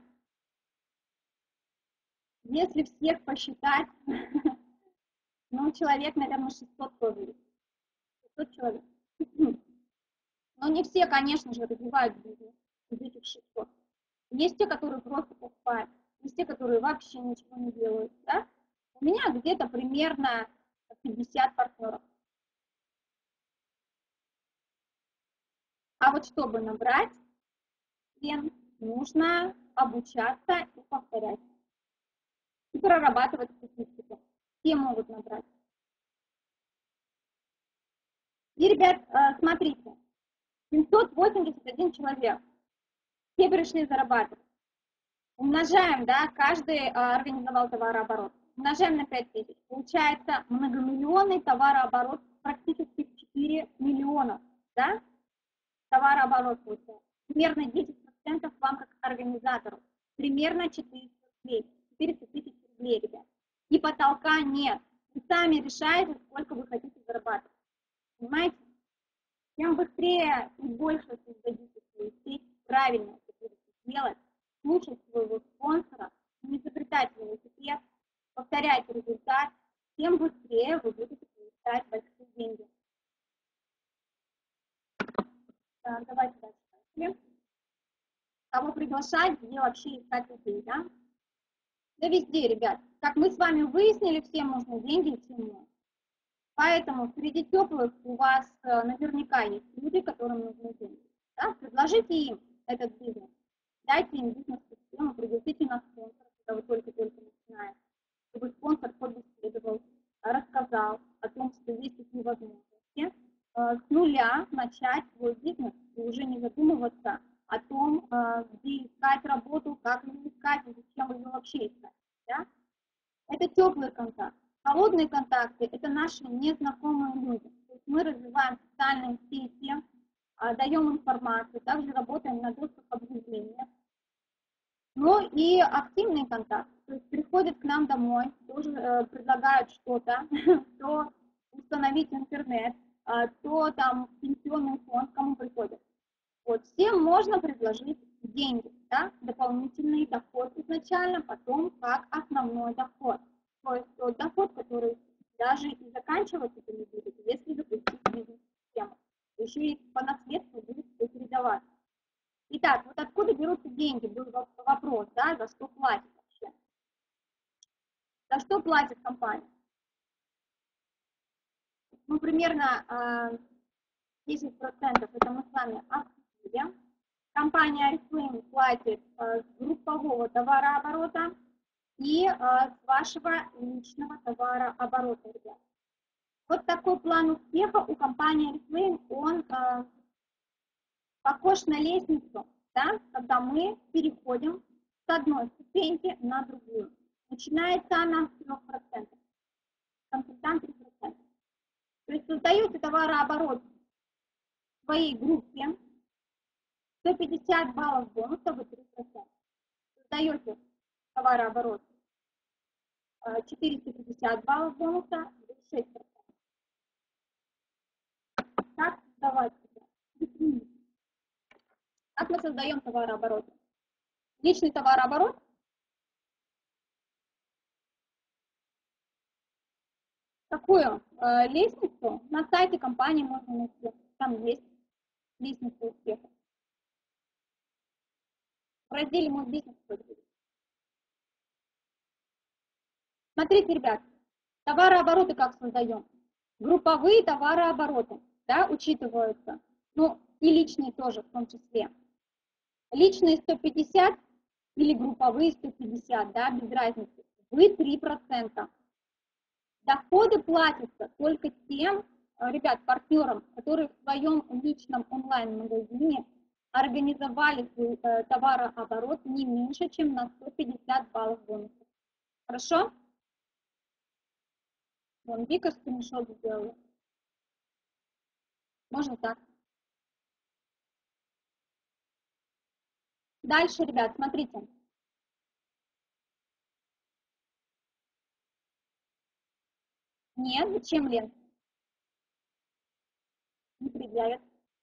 если всех посчитать, ну, человек, наверное, шестьсот тоже есть. шестьсот человек. Но не все, конечно же, развивают бизнес из этих шестисот. Есть те, которые просто покупают, есть те, которые вообще ничего не делают, да? У меня где-то примерно пятьдесят партнеров. А вот чтобы набрать клиент, нужно обучаться и повторять. И прорабатывать статистику. Все могут набрать. И, ребят, смотрите, семьсот восемьдесят один человек. Все пришли зарабатывать. Умножаем, да, каждый организовал товарооборот. Умножаем на пять тысяч. Получается многомиллионный товарооборот, практически четыре миллиона, да, товарооборот получается. Примерно десять процентов вам как организатору. Примерно четыреста рублей. четыреста тысяч рублей, ребят. И потолка нет. Вы сами решаете, сколько вы хотите зарабатывать. Понимаете? Чем быстрее и больше создадите свою сеть, правильно это будете делать, слушать своего спонсора, не изобретать велосипед, повторять результат, тем быстрее вы будете получать большие деньги. Так, давайте дальше. Кого приглашать, где вообще искать людей, да? Да везде, ребят. Как мы с вами выяснили, всем нужны деньги и всем нужно. Поэтому среди теплых у вас наверняка есть люди, которым нужны деньги. Да? Предложите им этот бизнес. Дайте им бизнес-систему, пригласите на спонсора, когда вы только-только начинаете. Чтобы спонсор побеседовал, рассказал о том, что есть такие возможности. С нуля начать свой бизнес и уже не задумываться о том, где искать работу, как ее искать и зачем ее вообще искать. Да? Это теплый контакт. Холодные контакты – это наши незнакомые люди. То есть мы развиваем социальные сети, даем информацию, также работаем на доступ объявления. Ну и активный контакт. То есть приходят к нам домой, тоже э, предлагают что-то, то установить интернет, э, то там пенсионный фонд, кому приходят. Вот, всем можно предложить деньги, да, дополнительный доход изначально, потом как основной доход. То есть тот доход, который даже и заканчиваться не будет, если запустить бизнес-систему. Еще и по наследству будет все передаваться. Итак, вот откуда берутся деньги, был вопрос, да, за что платят вообще. За что платит компания? Ну, примерно десять процентов это мы с вами активы. Компания Oriflame платит с группового товарооборота и с вашего личного товарооборота, ребят. Вот такой план успеха у компании Oriflame, он э, похож на лестницу, да, когда мы переходим с одной ступеньки на другую. Начинается она с трех процентов, консультант три процента. То есть создаете товарооборот в своей группе, сто пятьдесят баллов бонуса, вы три процента. Создаете товарооборот четыреста пятьдесят баллов бонуса, вы шесть процентов. Как создавать это? Как мы создаем товарооборот? Личный товарооборот Такую э, лестницу на сайте компании можно найти. Там есть лестница успеха. В разделе «Мой бизнес». Смотрите, ребят, товарообороты как создаем. Групповые товарообороты, да, учитываются. Ну, и личные тоже в том числе. Личные сто пятьдесят или групповые сто пятьдесят, да, без разницы. Вы три процента. Доходы платятся только тем, ребят, партнерам, которые в своем личном онлайн-магазине организовали свой э, товарооборот не меньше, чем на сто пятьдесят баллов бонусов. Хорошо? Вон, Вика скриншот сделала. Можно так. Дальше, ребят, смотрите. Нет, зачем, Лен? Не предъявят.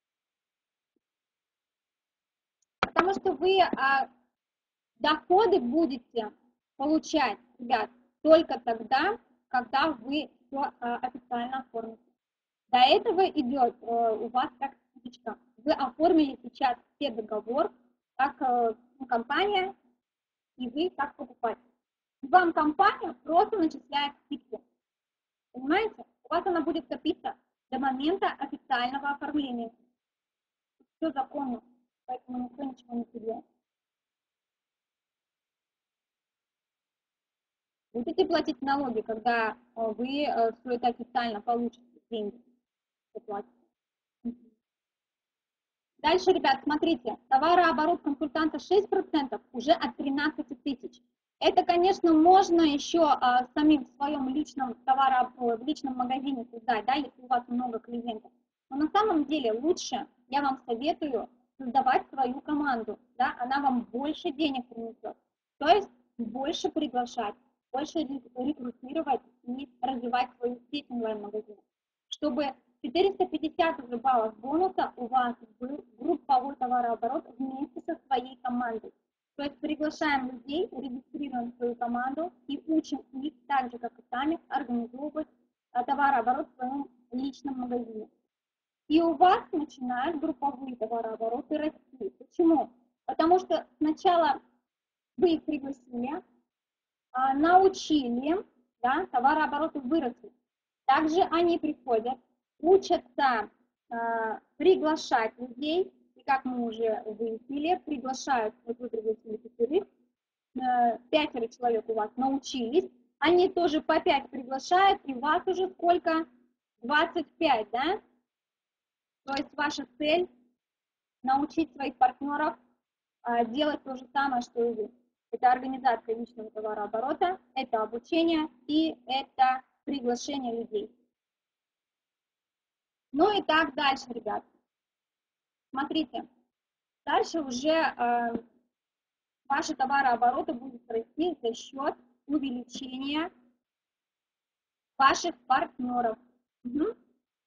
Потому что вы а, доходы будете получать, ребят, только тогда, когда вы все а, официально оформите. До этого идет а, у вас как скидочка. Вы оформили сейчас все договор, как а, компания, и вы как покупатель. Вам компания просто начисляет скидку. Понимаете? У вас она будет копиться до момента официального оформления. Все законно, поэтому никто ничего не теряет. Будете платить налоги, когда вы все это официально получите, деньги платите. Дальше, ребят, смотрите, товарооборот консультанта шесть процентов уже от тринадцати тысяч. Это, конечно, можно еще а, самим в своем личном товаро, в личном магазине создать, да, если у вас много клиентов. Но на самом деле лучше, я вам советую, создавать свою команду, да, она вам больше денег принесет. То есть больше приглашать, больше рекрутировать и развивать свою сеть онлайн-магазина, чтобы четыреста пятьдесят уже баллов бонуса у вас был групповой товарооборот вместе со своей командой. То есть приглашаем людей, регистрируем свою команду и учим их так же, как и сами, организовывать товарооборот в своем личном магазине. И у вас начинают групповые товарообороты расти. Почему? Потому что сначала вы их пригласили, научили, да, товарообороты выросли. Также они приходят, учатся э, приглашать людей, и как мы уже выяснили, приглашают, вот вы пригласили пятерых, э, пятеро человек у вас научились, они тоже по пять приглашают, и вас уже сколько? двадцать пять, да? То есть ваша цель научить своих партнеров э, делать то же самое, что и вы. Это организация личного товарооборота, это обучение и это приглашение людей. Ну и так дальше, ребят. Смотрите, дальше уже э, ваши товарообороты будут расти за счет увеличения ваших партнеров. Угу.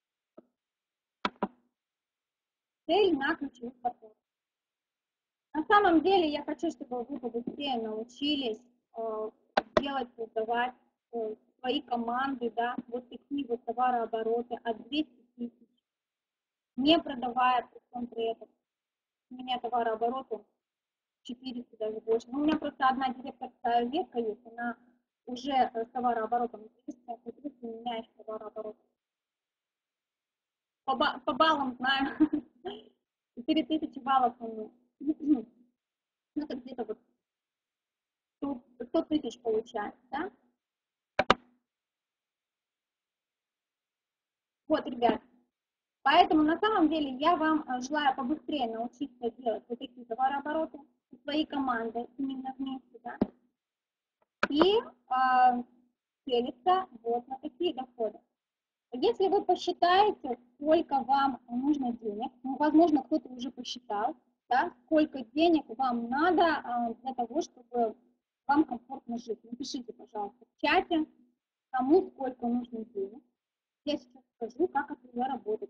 Цель на ключевых партнеров. На самом деле я хочу, чтобы вы побыстрее научились э, делать, создавать э, свои команды, да, вот такие вот товарообороты от двухсот тысяч, не продавая при всем при этом. У меня товарообороты четыреста, даже больше. Ну, у меня просто одна директорская ветка есть, она уже с товарооборотом триста, триста меняешь товарооборот. По, по баллам знаю, четыре тысячи баллов, ну, это где-то вот сто тысяч получается, да? Вот, ребят, поэтому на самом деле я вам желаю побыстрее научиться делать вот такие товарообороты со своей командой, именно вместе, да? И э, целиться вот на такие доходы. Если вы посчитаете, сколько вам нужно денег, ну, возможно, кто-то уже посчитал, да, сколько денег вам надо а, для того, чтобы вам комфортно жить. Напишите, пожалуйста, в чате, кому сколько нужно денег. Я сейчас скажу, как это уже работает.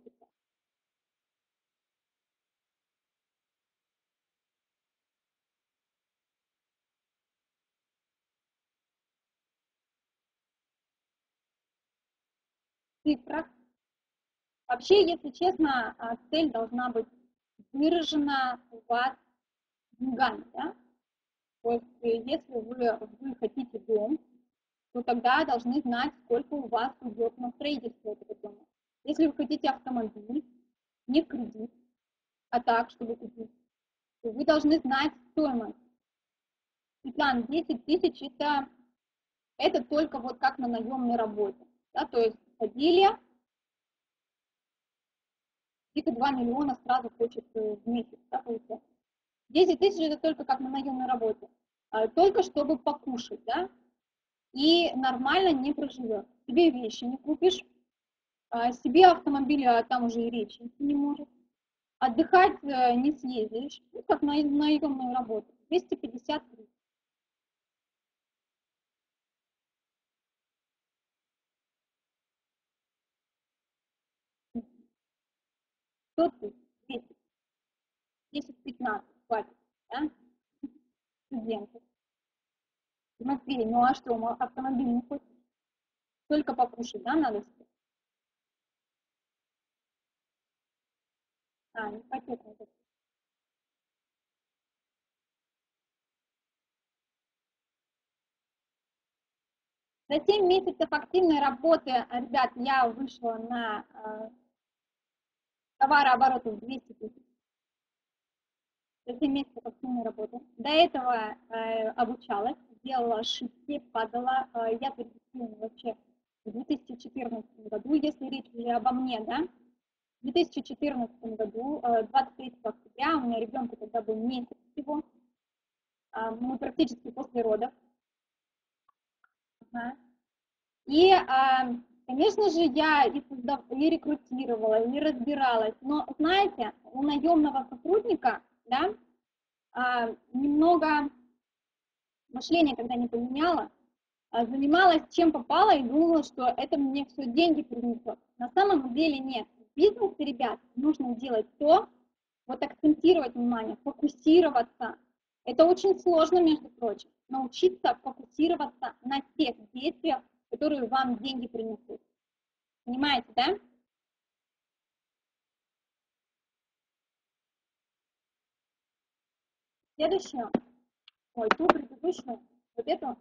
цифрах. Вообще, если честно, цель должна быть выражена у вас деньгами, да? То есть, если вы, вы хотите дом, то тогда должны знать, сколько у вас уйдет на строительство этого дома. Если вы хотите автомобиль, не в кредит, а так, чтобы купить, то вы должны знать стоимость. Светлана, десять тысяч это, это только вот как на наемной работе. Да? То есть ходили, где-то два миллиона сразу хочет в месяц, да, получается. десять тысяч это только как на наемной работе. Только чтобы покушать, да, и нормально не проживешь. Себе вещи не купишь, себе автомобиля там уже и речи не может. Отдыхать не съездишь, ну, как на наемную работу. двести пятьдесят тысяч. сто тысяч, двести, десять-пятнадцать хватит, да? Студенты. Матвей, ну а что, автомобиль не хочешь? Только покушать, да, надо себе? А, не пакет надо. За семь месяцев активной работы, ребят, я вышла на э, товарооборот в двести тысяч. За семь месяцев активной работы. До этого э, обучалась, делала ошибки, падала. Э, я зарегистрирована вообще в две тысячи четырнадцатом году, если речь уже обо мне, да. В две тысячи четырнадцатом году, э, двадцать третьего октября, у меня ребенку тогда был месяц всего. Э, мы практически после родов. Ага. И, конечно же, я и, создав... и рекрутировала, и разбиралась, но, знаете, у наемного сотрудника, да, немного мышление, когда не поменяла, занималась чем попало и думала, что это мне все деньги принесет. На самом деле нет. В бизнесе, ребят, нужно делать то, вот акцентировать внимание, фокусироваться. Это очень сложно, между прочим, научиться фокусироваться на тех действиях, которые вам деньги принесут. Понимаете, да? Следующее. Ой, ту предыдущую. Вот эту.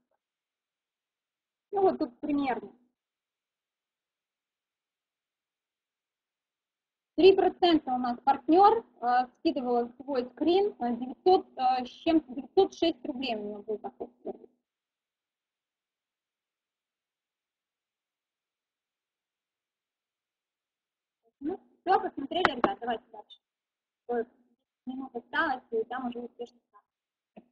Ну, вот тут примерно. три процента у нас партнер э, скидывала свой скрин, девятьсот, э, с чем-то, девятьсот шесть рублей у него был доход. Ну, все, посмотрели, ребят, давайте дальше. Вот, минут осталось, и там уже успешно стало.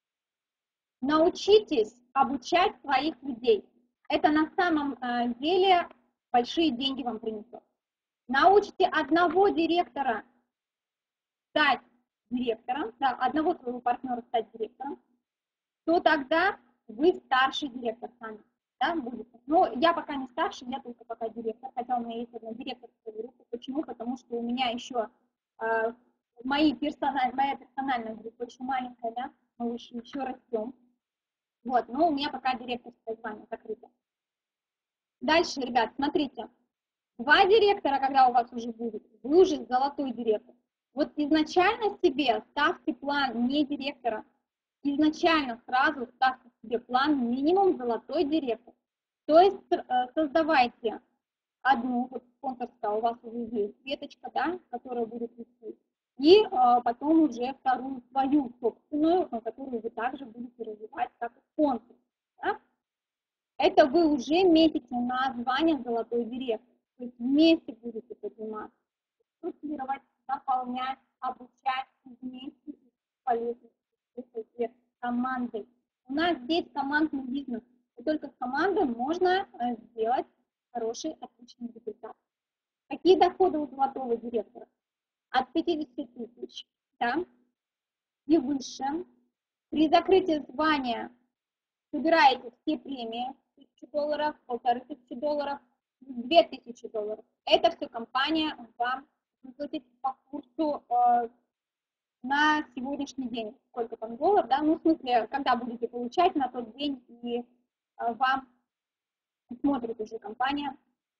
Научитесь обучать своих людей. Это на самом э, деле большие деньги вам принесет. Научите одного директора стать директором, да, одного своего партнера стать директором, то тогда вы старший директор сами, да, будете. Но я пока не старший, я только пока директор, хотя у меня есть одна директорская группа. Почему? Потому что у меня еще э, мои персональ, моя персональная группа очень маленькая, да, мы еще, еще растем. Вот, но у меня пока директорское звание закрыто. Дальше, ребят, смотрите. Два директора, когда у вас уже будет, вы уже золотой директор. Вот изначально себе ставьте план не директора. Изначально сразу ставьте себе план минимум золотой директор. То есть создавайте одну, вот спонсорская у вас уже есть веточка, да, которая будет вести, и а, потом уже вторую свою собственную, которую вы также будете развивать как спонсор. Да? Это вы уже метите на звание золотой директор. То есть вместе будете подниматься, структурировать, наполнять, обучать вместе полезных командой. У нас здесь командный бизнес, и только с командой можно сделать хороший, отличный результат. Какие доходы у золотого директора? От пятидесяти тысяч, да, и выше. При закрытии звания собираете все премии, тысячу долларов, полторы тысячи долларов, две тысячи долларов. Это все компания вам выплатит по курсу э, на сегодняшний день. Сколько там долларов, да, ну в смысле, когда будете получать на тот день, и э, вам смотрит уже компания,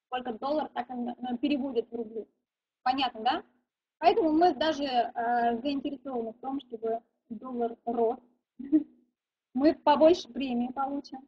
сколько доллар, так и переводит в рубли. Понятно, да? Поэтому мы даже э, заинтересованы в том, чтобы доллар рос. Мы побольше премии получим.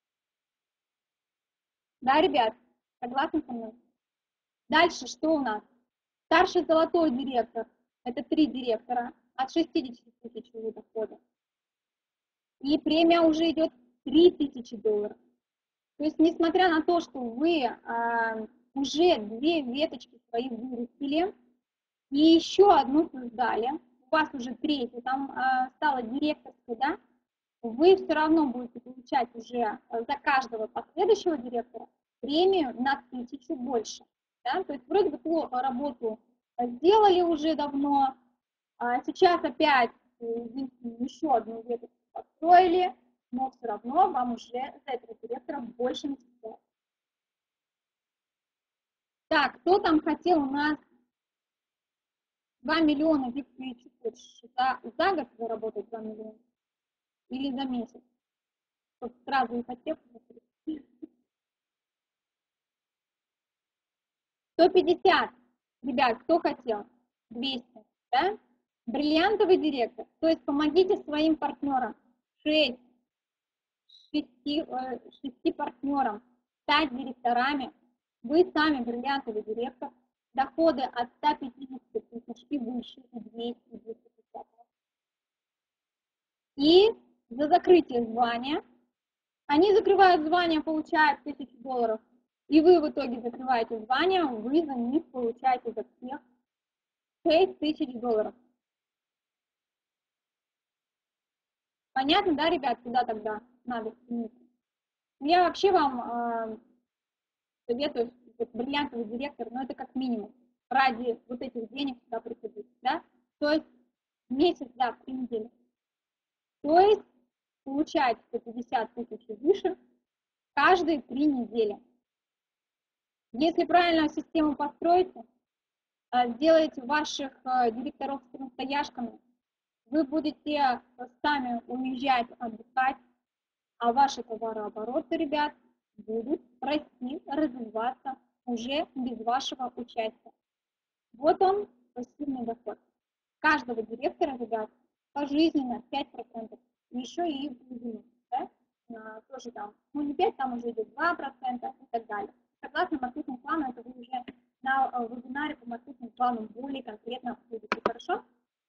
Да, ребят? Согласны со мной? Дальше что у нас? Старший золотой директор. Это три директора от шестидесяти тысяч дохода. И премия уже идет три тысячи долларов. То есть, несмотря на то, что вы а, уже две веточки свои вырастили и еще одну создали, у вас уже третья, там а, стала директорская, да, вы все равно будете получать уже за каждого последующего директора премию на тысячу больше. Да? То есть вроде бы плохо работу сделали уже давно, а сейчас опять еще одну веточку построили, но все равно вам уже за этого директора больше начисляют. Так, кто там хотел у нас два миллиона, Виктория, за, за год заработать два миллиона или за месяц? Чтобы сразу ипотеку закрыть. сто пятьдесят, ребят, кто хотел? двести, да? Бриллиантовый директор, то есть помогите своим партнерам, шесть, шести, шести партнерам стать директорами, вы сами бриллиантовый директор, доходы от ста пятидесяти тысяч и выше, и двести, и двести пятьдесят. И за закрытие звания, они закрывают звание, получают тысячу долларов, и вы в итоге закрываете звание, вы за них получаете за всех шесть тысяч долларов. Понятно, да, ребят, куда тогда надо стремиться? Я вообще вам э, советую, вот, бриллиантовый директор, но это как минимум, ради вот этих денег сюда приходить, да? То есть месяц, да, в три недели. То есть получать сто пятьдесят тысяч и выше каждые три недели. Если правильно систему построите, сделаете ваших директоров самостояшками, вы будете сами уезжать, отдыхать, а ваши товарообороты, ребят, будут расти, развиваться уже без вашего участия. Вот он, пассивный доход. Каждого директора, ребят, пожизненно пять процентов. Еще и в да? Тоже там, ну не пять, там уже идет два процента и так далее. Согласно маркетинг-плану, это вы уже на вебинаре по маркетинг-плану более конкретно обсудите. Хорошо?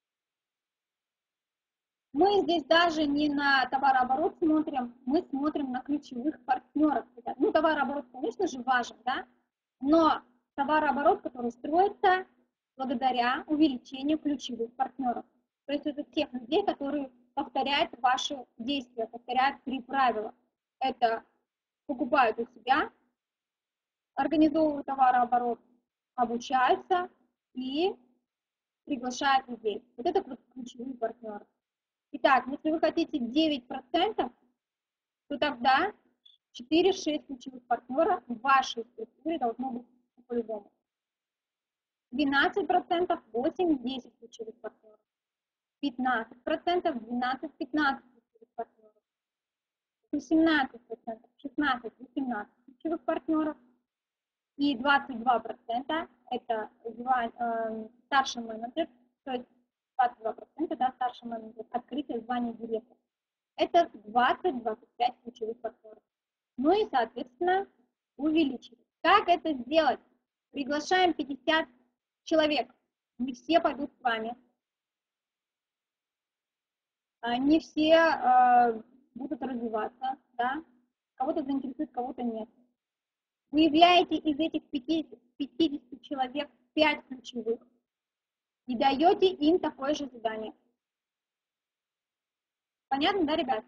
Мы здесь даже не на товарооборот смотрим, мы смотрим на ключевых партнеров. Ну, товарооборот, конечно же, важен, да? Но товарооборот, который строится благодаря увеличению ключевых партнеров. То есть это тех людей, которые повторяют ваши действия, повторяют три правила. Это покупают у себя, организовывают товарооборот, обучаются и приглашают людей. Вот это вот ключевые партнеры. Итак, если вы хотите девять процентов, то тогда четыре-шесть ключевых партнера в вашей структуре должно быть по-любому. двенадцать процентов, восемь-десять ключевых партнеров. пятнадцать процентов, двенадцать-пятнадцать ключевых партнеров. восемнадцать процентов, шестнадцать-восемнадцать ключевых партнеров. И двадцать два процента это э, старший менеджер, то есть двадцать два процента, да, старший менеджер, открытие звания директора. Это двадцать-двадцать пять ключевых партнеров. Ну и, соответственно, увеличить. Как это сделать? Приглашаем пятьдесят человек. Не все пойдут с вами. Не все э, будут развиваться, да? Кого-то заинтересует, кого-то нет. Выявляете из этих пятидесяти человек пять ключевых и даете им такое же задание. Понятно, да, ребят?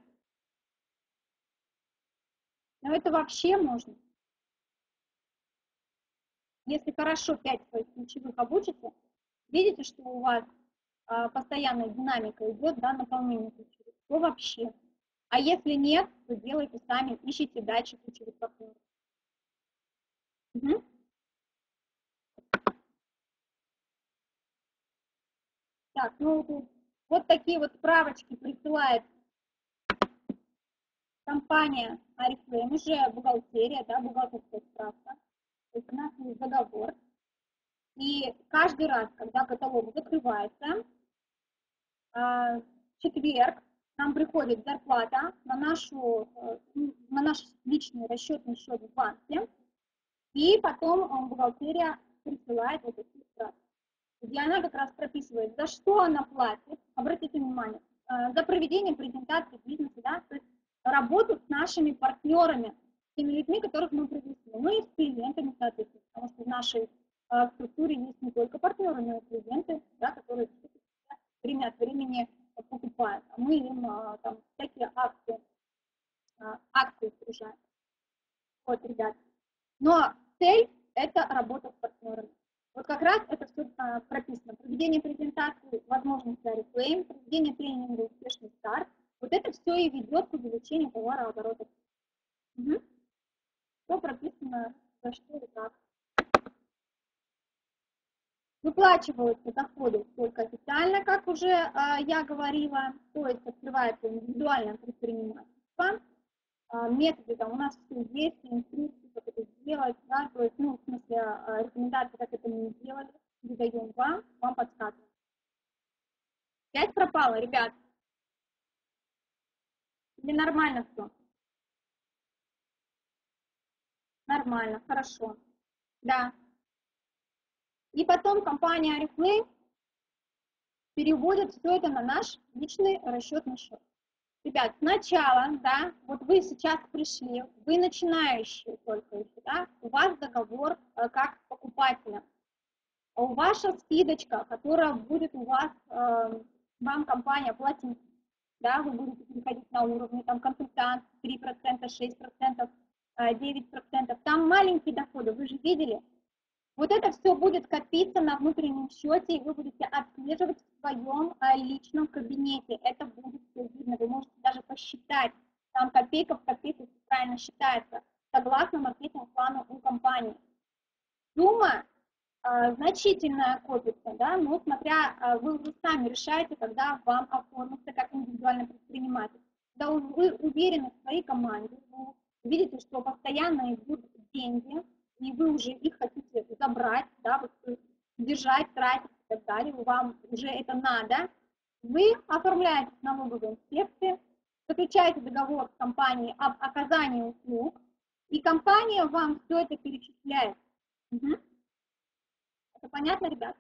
Но это вообще можно. Если хорошо пять своих ключевых обучите, видите, что у вас а, постоянная динамика идет, да, наполнение ключевых, то вообще. А если нет, то делайте сами, ищите дальше ключевых партнеров. Угу. Так, ну вот такие вот справочки присылает компания Oriflame, уже бухгалтерия, да, бухгалтерская справка. То есть у нас есть договор, и каждый раз, когда каталог закрывается, в четверг нам приходит зарплата на, нашу, на наш личный расчетный счет в банке, и потом бухгалтерия присылает вот эти справки, где она как раз прописывает, за что она платит, обратите внимание, за проведение презентации бизнеса, да, то есть работу с нашими партнерами, с теми людьми, которых мы привезли, ну и с клиентами, соответственно, потому что в нашей в структуре есть не только партнеры, но и клиенты, да, которые время от времени покупают, а мы им там всякие акции, акции снижаем. Вот, ребят. Но цель – это работа с партнерами. Вот как раз это все прописано. Проведение презентации, возможность Oriflame, проведение тренинга «Успешный старт». Вот это все и ведет к увеличению товарооборота. Угу. Все прописано, за что и как. Выплачиваются доходы только официально, как уже э, я говорила, то есть открывается индивидуальное предпринимательство. Э, методы там у нас все есть, инструкции, как это сделать, да, то есть, ну, в смысле, э, рекомендации, как это мы сделали, выдаем вам, вам подсказываем. Пять пропало, ребят. Или нормально все? Нормально, хорошо. Да. И потом компания Oriflame переводит все это на наш личный расчетный счет. Ребят, сначала, да, вот вы сейчас пришли, вы начинающие только еще, да, у вас договор э, как покупателя. А у ваша скидочка, которая будет у вас, э, вам компания платить, да, вы будете переходить на уровни, там, консультант, три процента, шесть процентов, девять процентов, там маленькие доходы, вы же видели. Вот это все будет копиться на внутреннем счете, и вы будете отслеживать в своем а, личном кабинете. Это будет все видно. Вы можете даже посчитать. Там копейка в копейку правильно считается, согласно маркетинг-плану у компании. Сумма а, значительная копится, да, но смотря, а, вы уже сами решаете, когда вам оформиться как индивидуальный предприниматель. Когда вы уверены в своей команде, вы видите, что постоянно идут деньги, и вы уже их хотите забрать, да, вот, держать, тратить и так далее, вам уже это надо, вы оформляете налоговые инспекции, заключаете договор с компанией об оказании услуг, и компания вам все это перечисляет. Угу. Это понятно, ребят?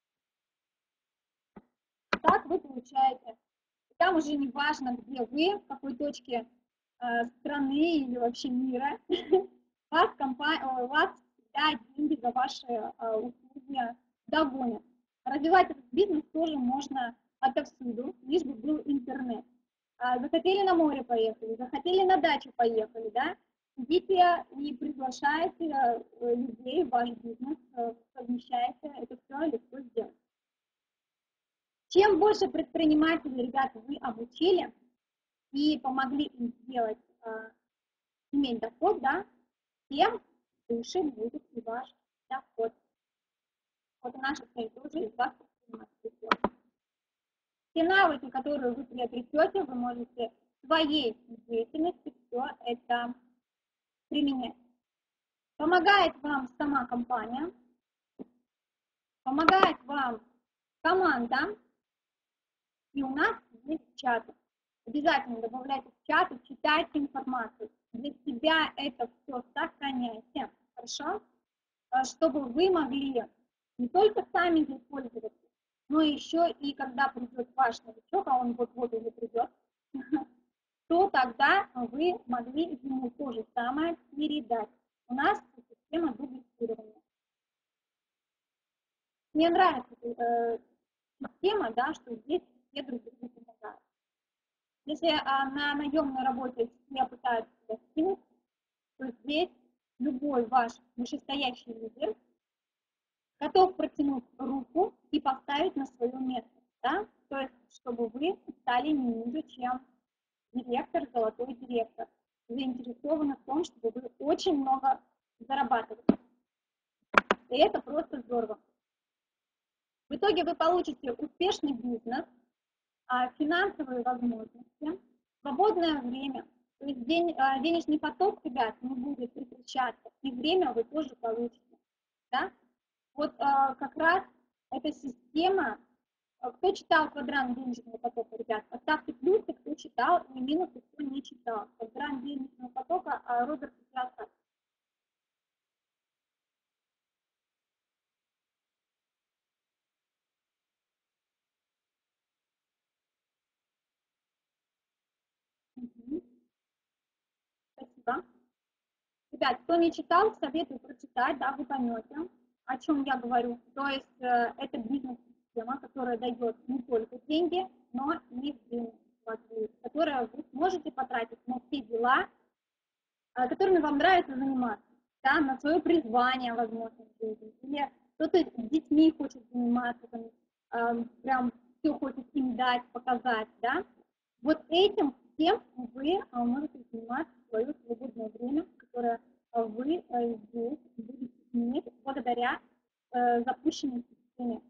Так вы получаете. Там уже не важно, где вы, в какой точке э, страны или вообще мира, у вас, компания, у вас всегда деньги за ваши э, услуги догонят. Развивать этот бизнес тоже можно отовсюду, лишь бы был интернет. А, захотели на море поехали, захотели на дачу поехали, да? Идите и приглашайте э, людей в ваш бизнес, э, совмещайте, это все легко сделать. Чем больше предпринимателей, ребята, вы обучили и помогли им сделать, э, иметь доход, да, тем выше будет и ваш доход. Вот наша цель тоже из вас предпринимателей. Все навыки, которые вы приобретете, вы можете в своей деятельности все это применять. Помогает вам сама компания, помогает вам команда, и у нас есть чаты. Обязательно добавляйте в чаты, читайте информацию. Для себя это все сохраняйте, хорошо? Чтобы вы могли не только сами ей пользоваться, но еще и когда придет ваш новичок, а он вот-вот уже придет, то тогда вы могли ему то же самое передать. У нас система дублицирования. Мне нравится э, система, да, что здесь все друг другу помогают. Если а, на наемной работе все пытаются себя скинуть, то здесь любой ваш вышестоящий лидер готов протянуть руку и поставить на свое место, да? То есть, чтобы вы стали не ниже, чем директор, золотой директор, заинтересованы в том, чтобы вы очень много зарабатывали. И это просто здорово. В итоге вы получите успешный бизнес, финансовые возможности, свободное время, То есть день, денежный поток, ребят, не будет прекращаться, и время вы тоже получите. Да? Вот как раз эта система, кто читал квадрант денежного потока, ребят, поставьте плюсы, кто читал, и минусы, кто не читал. Квадрант денежного потока Роберт Киосаки. Угу. Спасибо. Ребят, кто не читал, советую прочитать, да, вы поймете, о чем я говорю. То есть э, это бизнес-система, которая дает не только деньги, но и время, которое вы сможете потратить на все дела, э, которыми вам нравится заниматься, да, на свое призвание, возможно, в жизни. Или кто-то с детьми хочет заниматься, там, э, прям все хочет им дать, показать, да. Вот этим всем вы э, можете заниматься в свое свободное время, которое вы э, здесь будете иметь благодаря э, запущенной системе.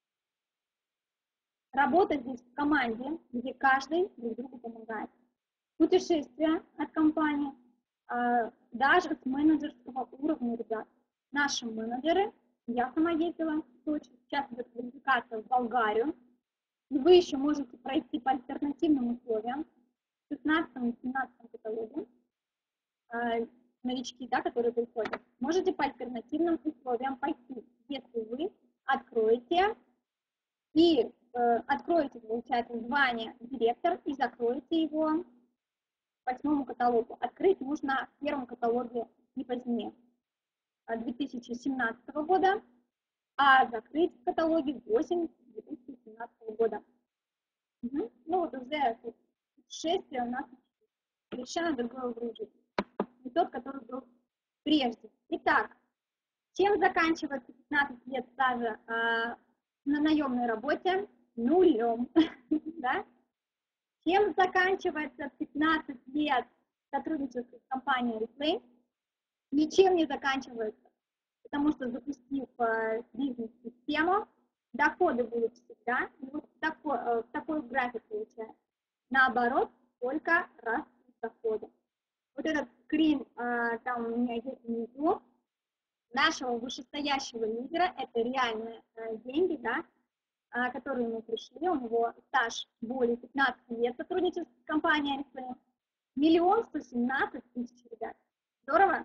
Работа здесь в команде, где каждый друг другу помогает. Путешествия от компании, э, даже с менеджерского уровня, ребят. Наши менеджеры, я сама ездила в Сочи, сейчас идет квалификация в Болгарию, и вы еще можете пройти по альтернативным условиям в шестнадцатом и семнадцатом каталоге. Э, новички, да, которые приходят, можете по альтернативным условиям пойти, если вы откроете и э, откроете, получается, звание директор и закроете его по восьмому каталогу. Открыть нужно в первом каталоге не позднее две тысячи семнадцатого года, а закрыть в каталоге восемь две тысячи семнадцатого года. Угу. Ну вот уже шествие у нас совершенно другой образ жизни. Не тот, который был прежде. Итак, чем заканчивается пятнадцать лет стажа э, на наемной работе? Нулем. Да? Чем заканчивается пятнадцать лет сотрудничества с компанией Replay? Ничем не заканчивается, потому что, запустив э, бизнес-систему, доходы будут всегда, и вот такой, э, такой график получается. Наоборот, только растут доходы. Вот этот скрин, э, там у меня есть внизу, нашего вышестоящего лидера, это реальные э, деньги, да, э, которые ему пришли, у него стаж более пятнадцати лет сотрудничества с компанией Oriflame, миллион сто семнадцать тысяч, ребят. Здорово?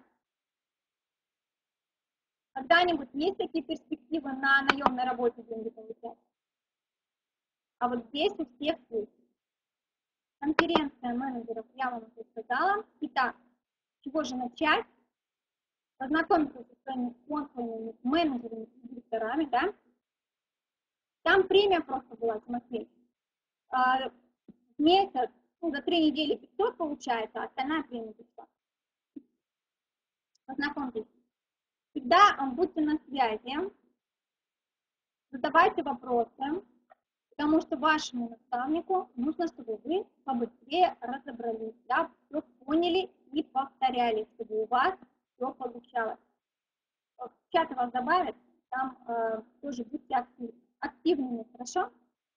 Когда-нибудь есть такие перспективы на наемной работе деньги получать? А вот здесь у всех есть. Конференция менеджеров, я вам это сказала. Итак, с чего же начать? Познакомиться со своими спонсорами, менеджерами и директорами, да? Там премия просто была, смотрите. А, в месяц, ну, за три недели пятьсот получается, а остальная премия пятьсот. Познакомьтесь. Всегда будьте на связи, задавайте вопросы, потому что вашему наставнику нужно, чтобы вы побыстрее разобрались, да, все поняли и повторяли, чтобы у вас все получалось. В чат вас добавят, там э, тоже будьте актив, активными, хорошо?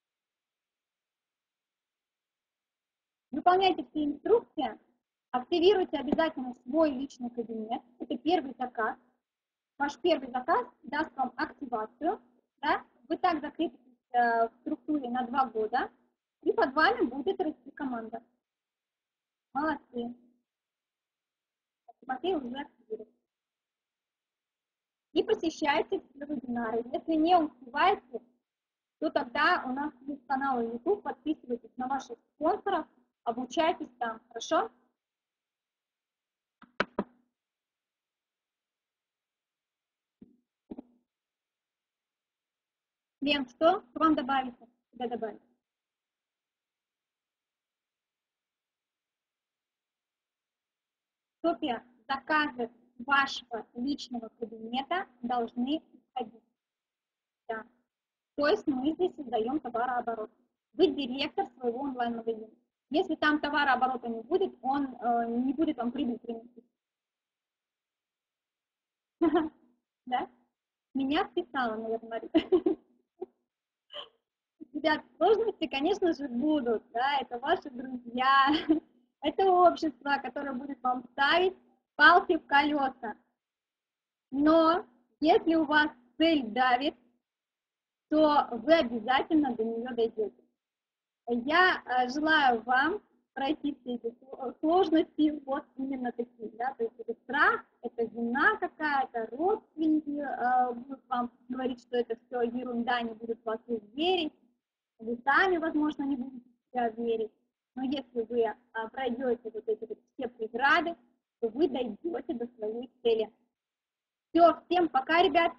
Выполняйте все инструкции, активируйте обязательно свой личный кабинет, это первый заказ. Ваш первый заказ даст вам активацию, да? Вы так закрепитесь в структуре на два года, и под вами будет расти команда. Молодцы. Смотри, уже активирует. И посещайте все вебинары. Если не успеваете, то тогда у нас есть канал YouTube, подписывайтесь на ваших спонсоров, обучайтесь там, хорошо? Лен, что к вам добавится? Тебя добавить? Софья, заказы вашего личного кабинета должны исходить. Да. То есть мы здесь создаем товарооборот. Вы директор своего онлайн-магазина. Если там товарооборота не будет, он э, не будет вам прибыль приносить. Да? Меня списала, наверное. Ребят, сложности, конечно же, будут. Да? Это ваши друзья, Это общество, которое будет вам ставить палки в колеса. Но если у вас цель давит, то вы обязательно до нее дойдете. Я желаю вам пройти все эти сложности вот именно такие, да, то есть это страх, это вина какая-то, родственники э, будут вам говорить, что это все ерунда, не будут в вас верить, вы сами, возможно, не будете в себя верить, но если вы э, пройдете вот эти вот все преграды, то вы дойдете до своей цели. Все, всем пока, ребят!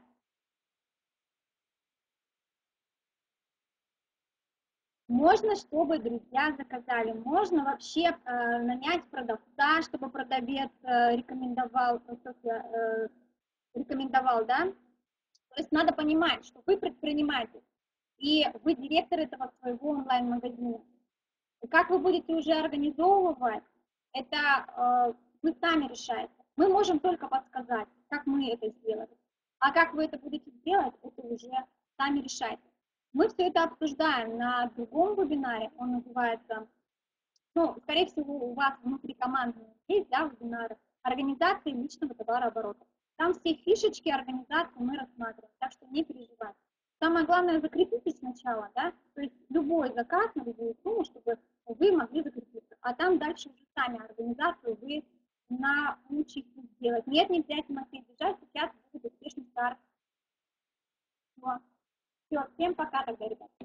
Можно, чтобы друзья заказали, можно вообще э, нанять продавца, чтобы продавец э, рекомендовал, э, рекомендовал, да. То есть надо понимать, что вы предприниматель, и вы директор этого своего онлайн-магазина. И как вы будете уже организовывать, это э, вы сами решаете. Мы можем только подсказать, как мы это сделали. А как вы это будете делать, это уже сами решайте. Мы все это обсуждаем на другом вебинаре, он называется, ну, скорее всего, у вас внутри команды есть, да, вебинары, организации личного товарооборота. Там все фишечки организации мы рассматриваем, так что не переживайте. Самое главное, закрепитесь сначала, да, то есть любой заказ на любую сумму, чтобы вы могли закрепиться, а там дальше уже сами организацию вы научитесь делать. Нет, нельзя, Тимофей, бежать, сейчас будет успешный старт. Все, всем пока тогда, ребят.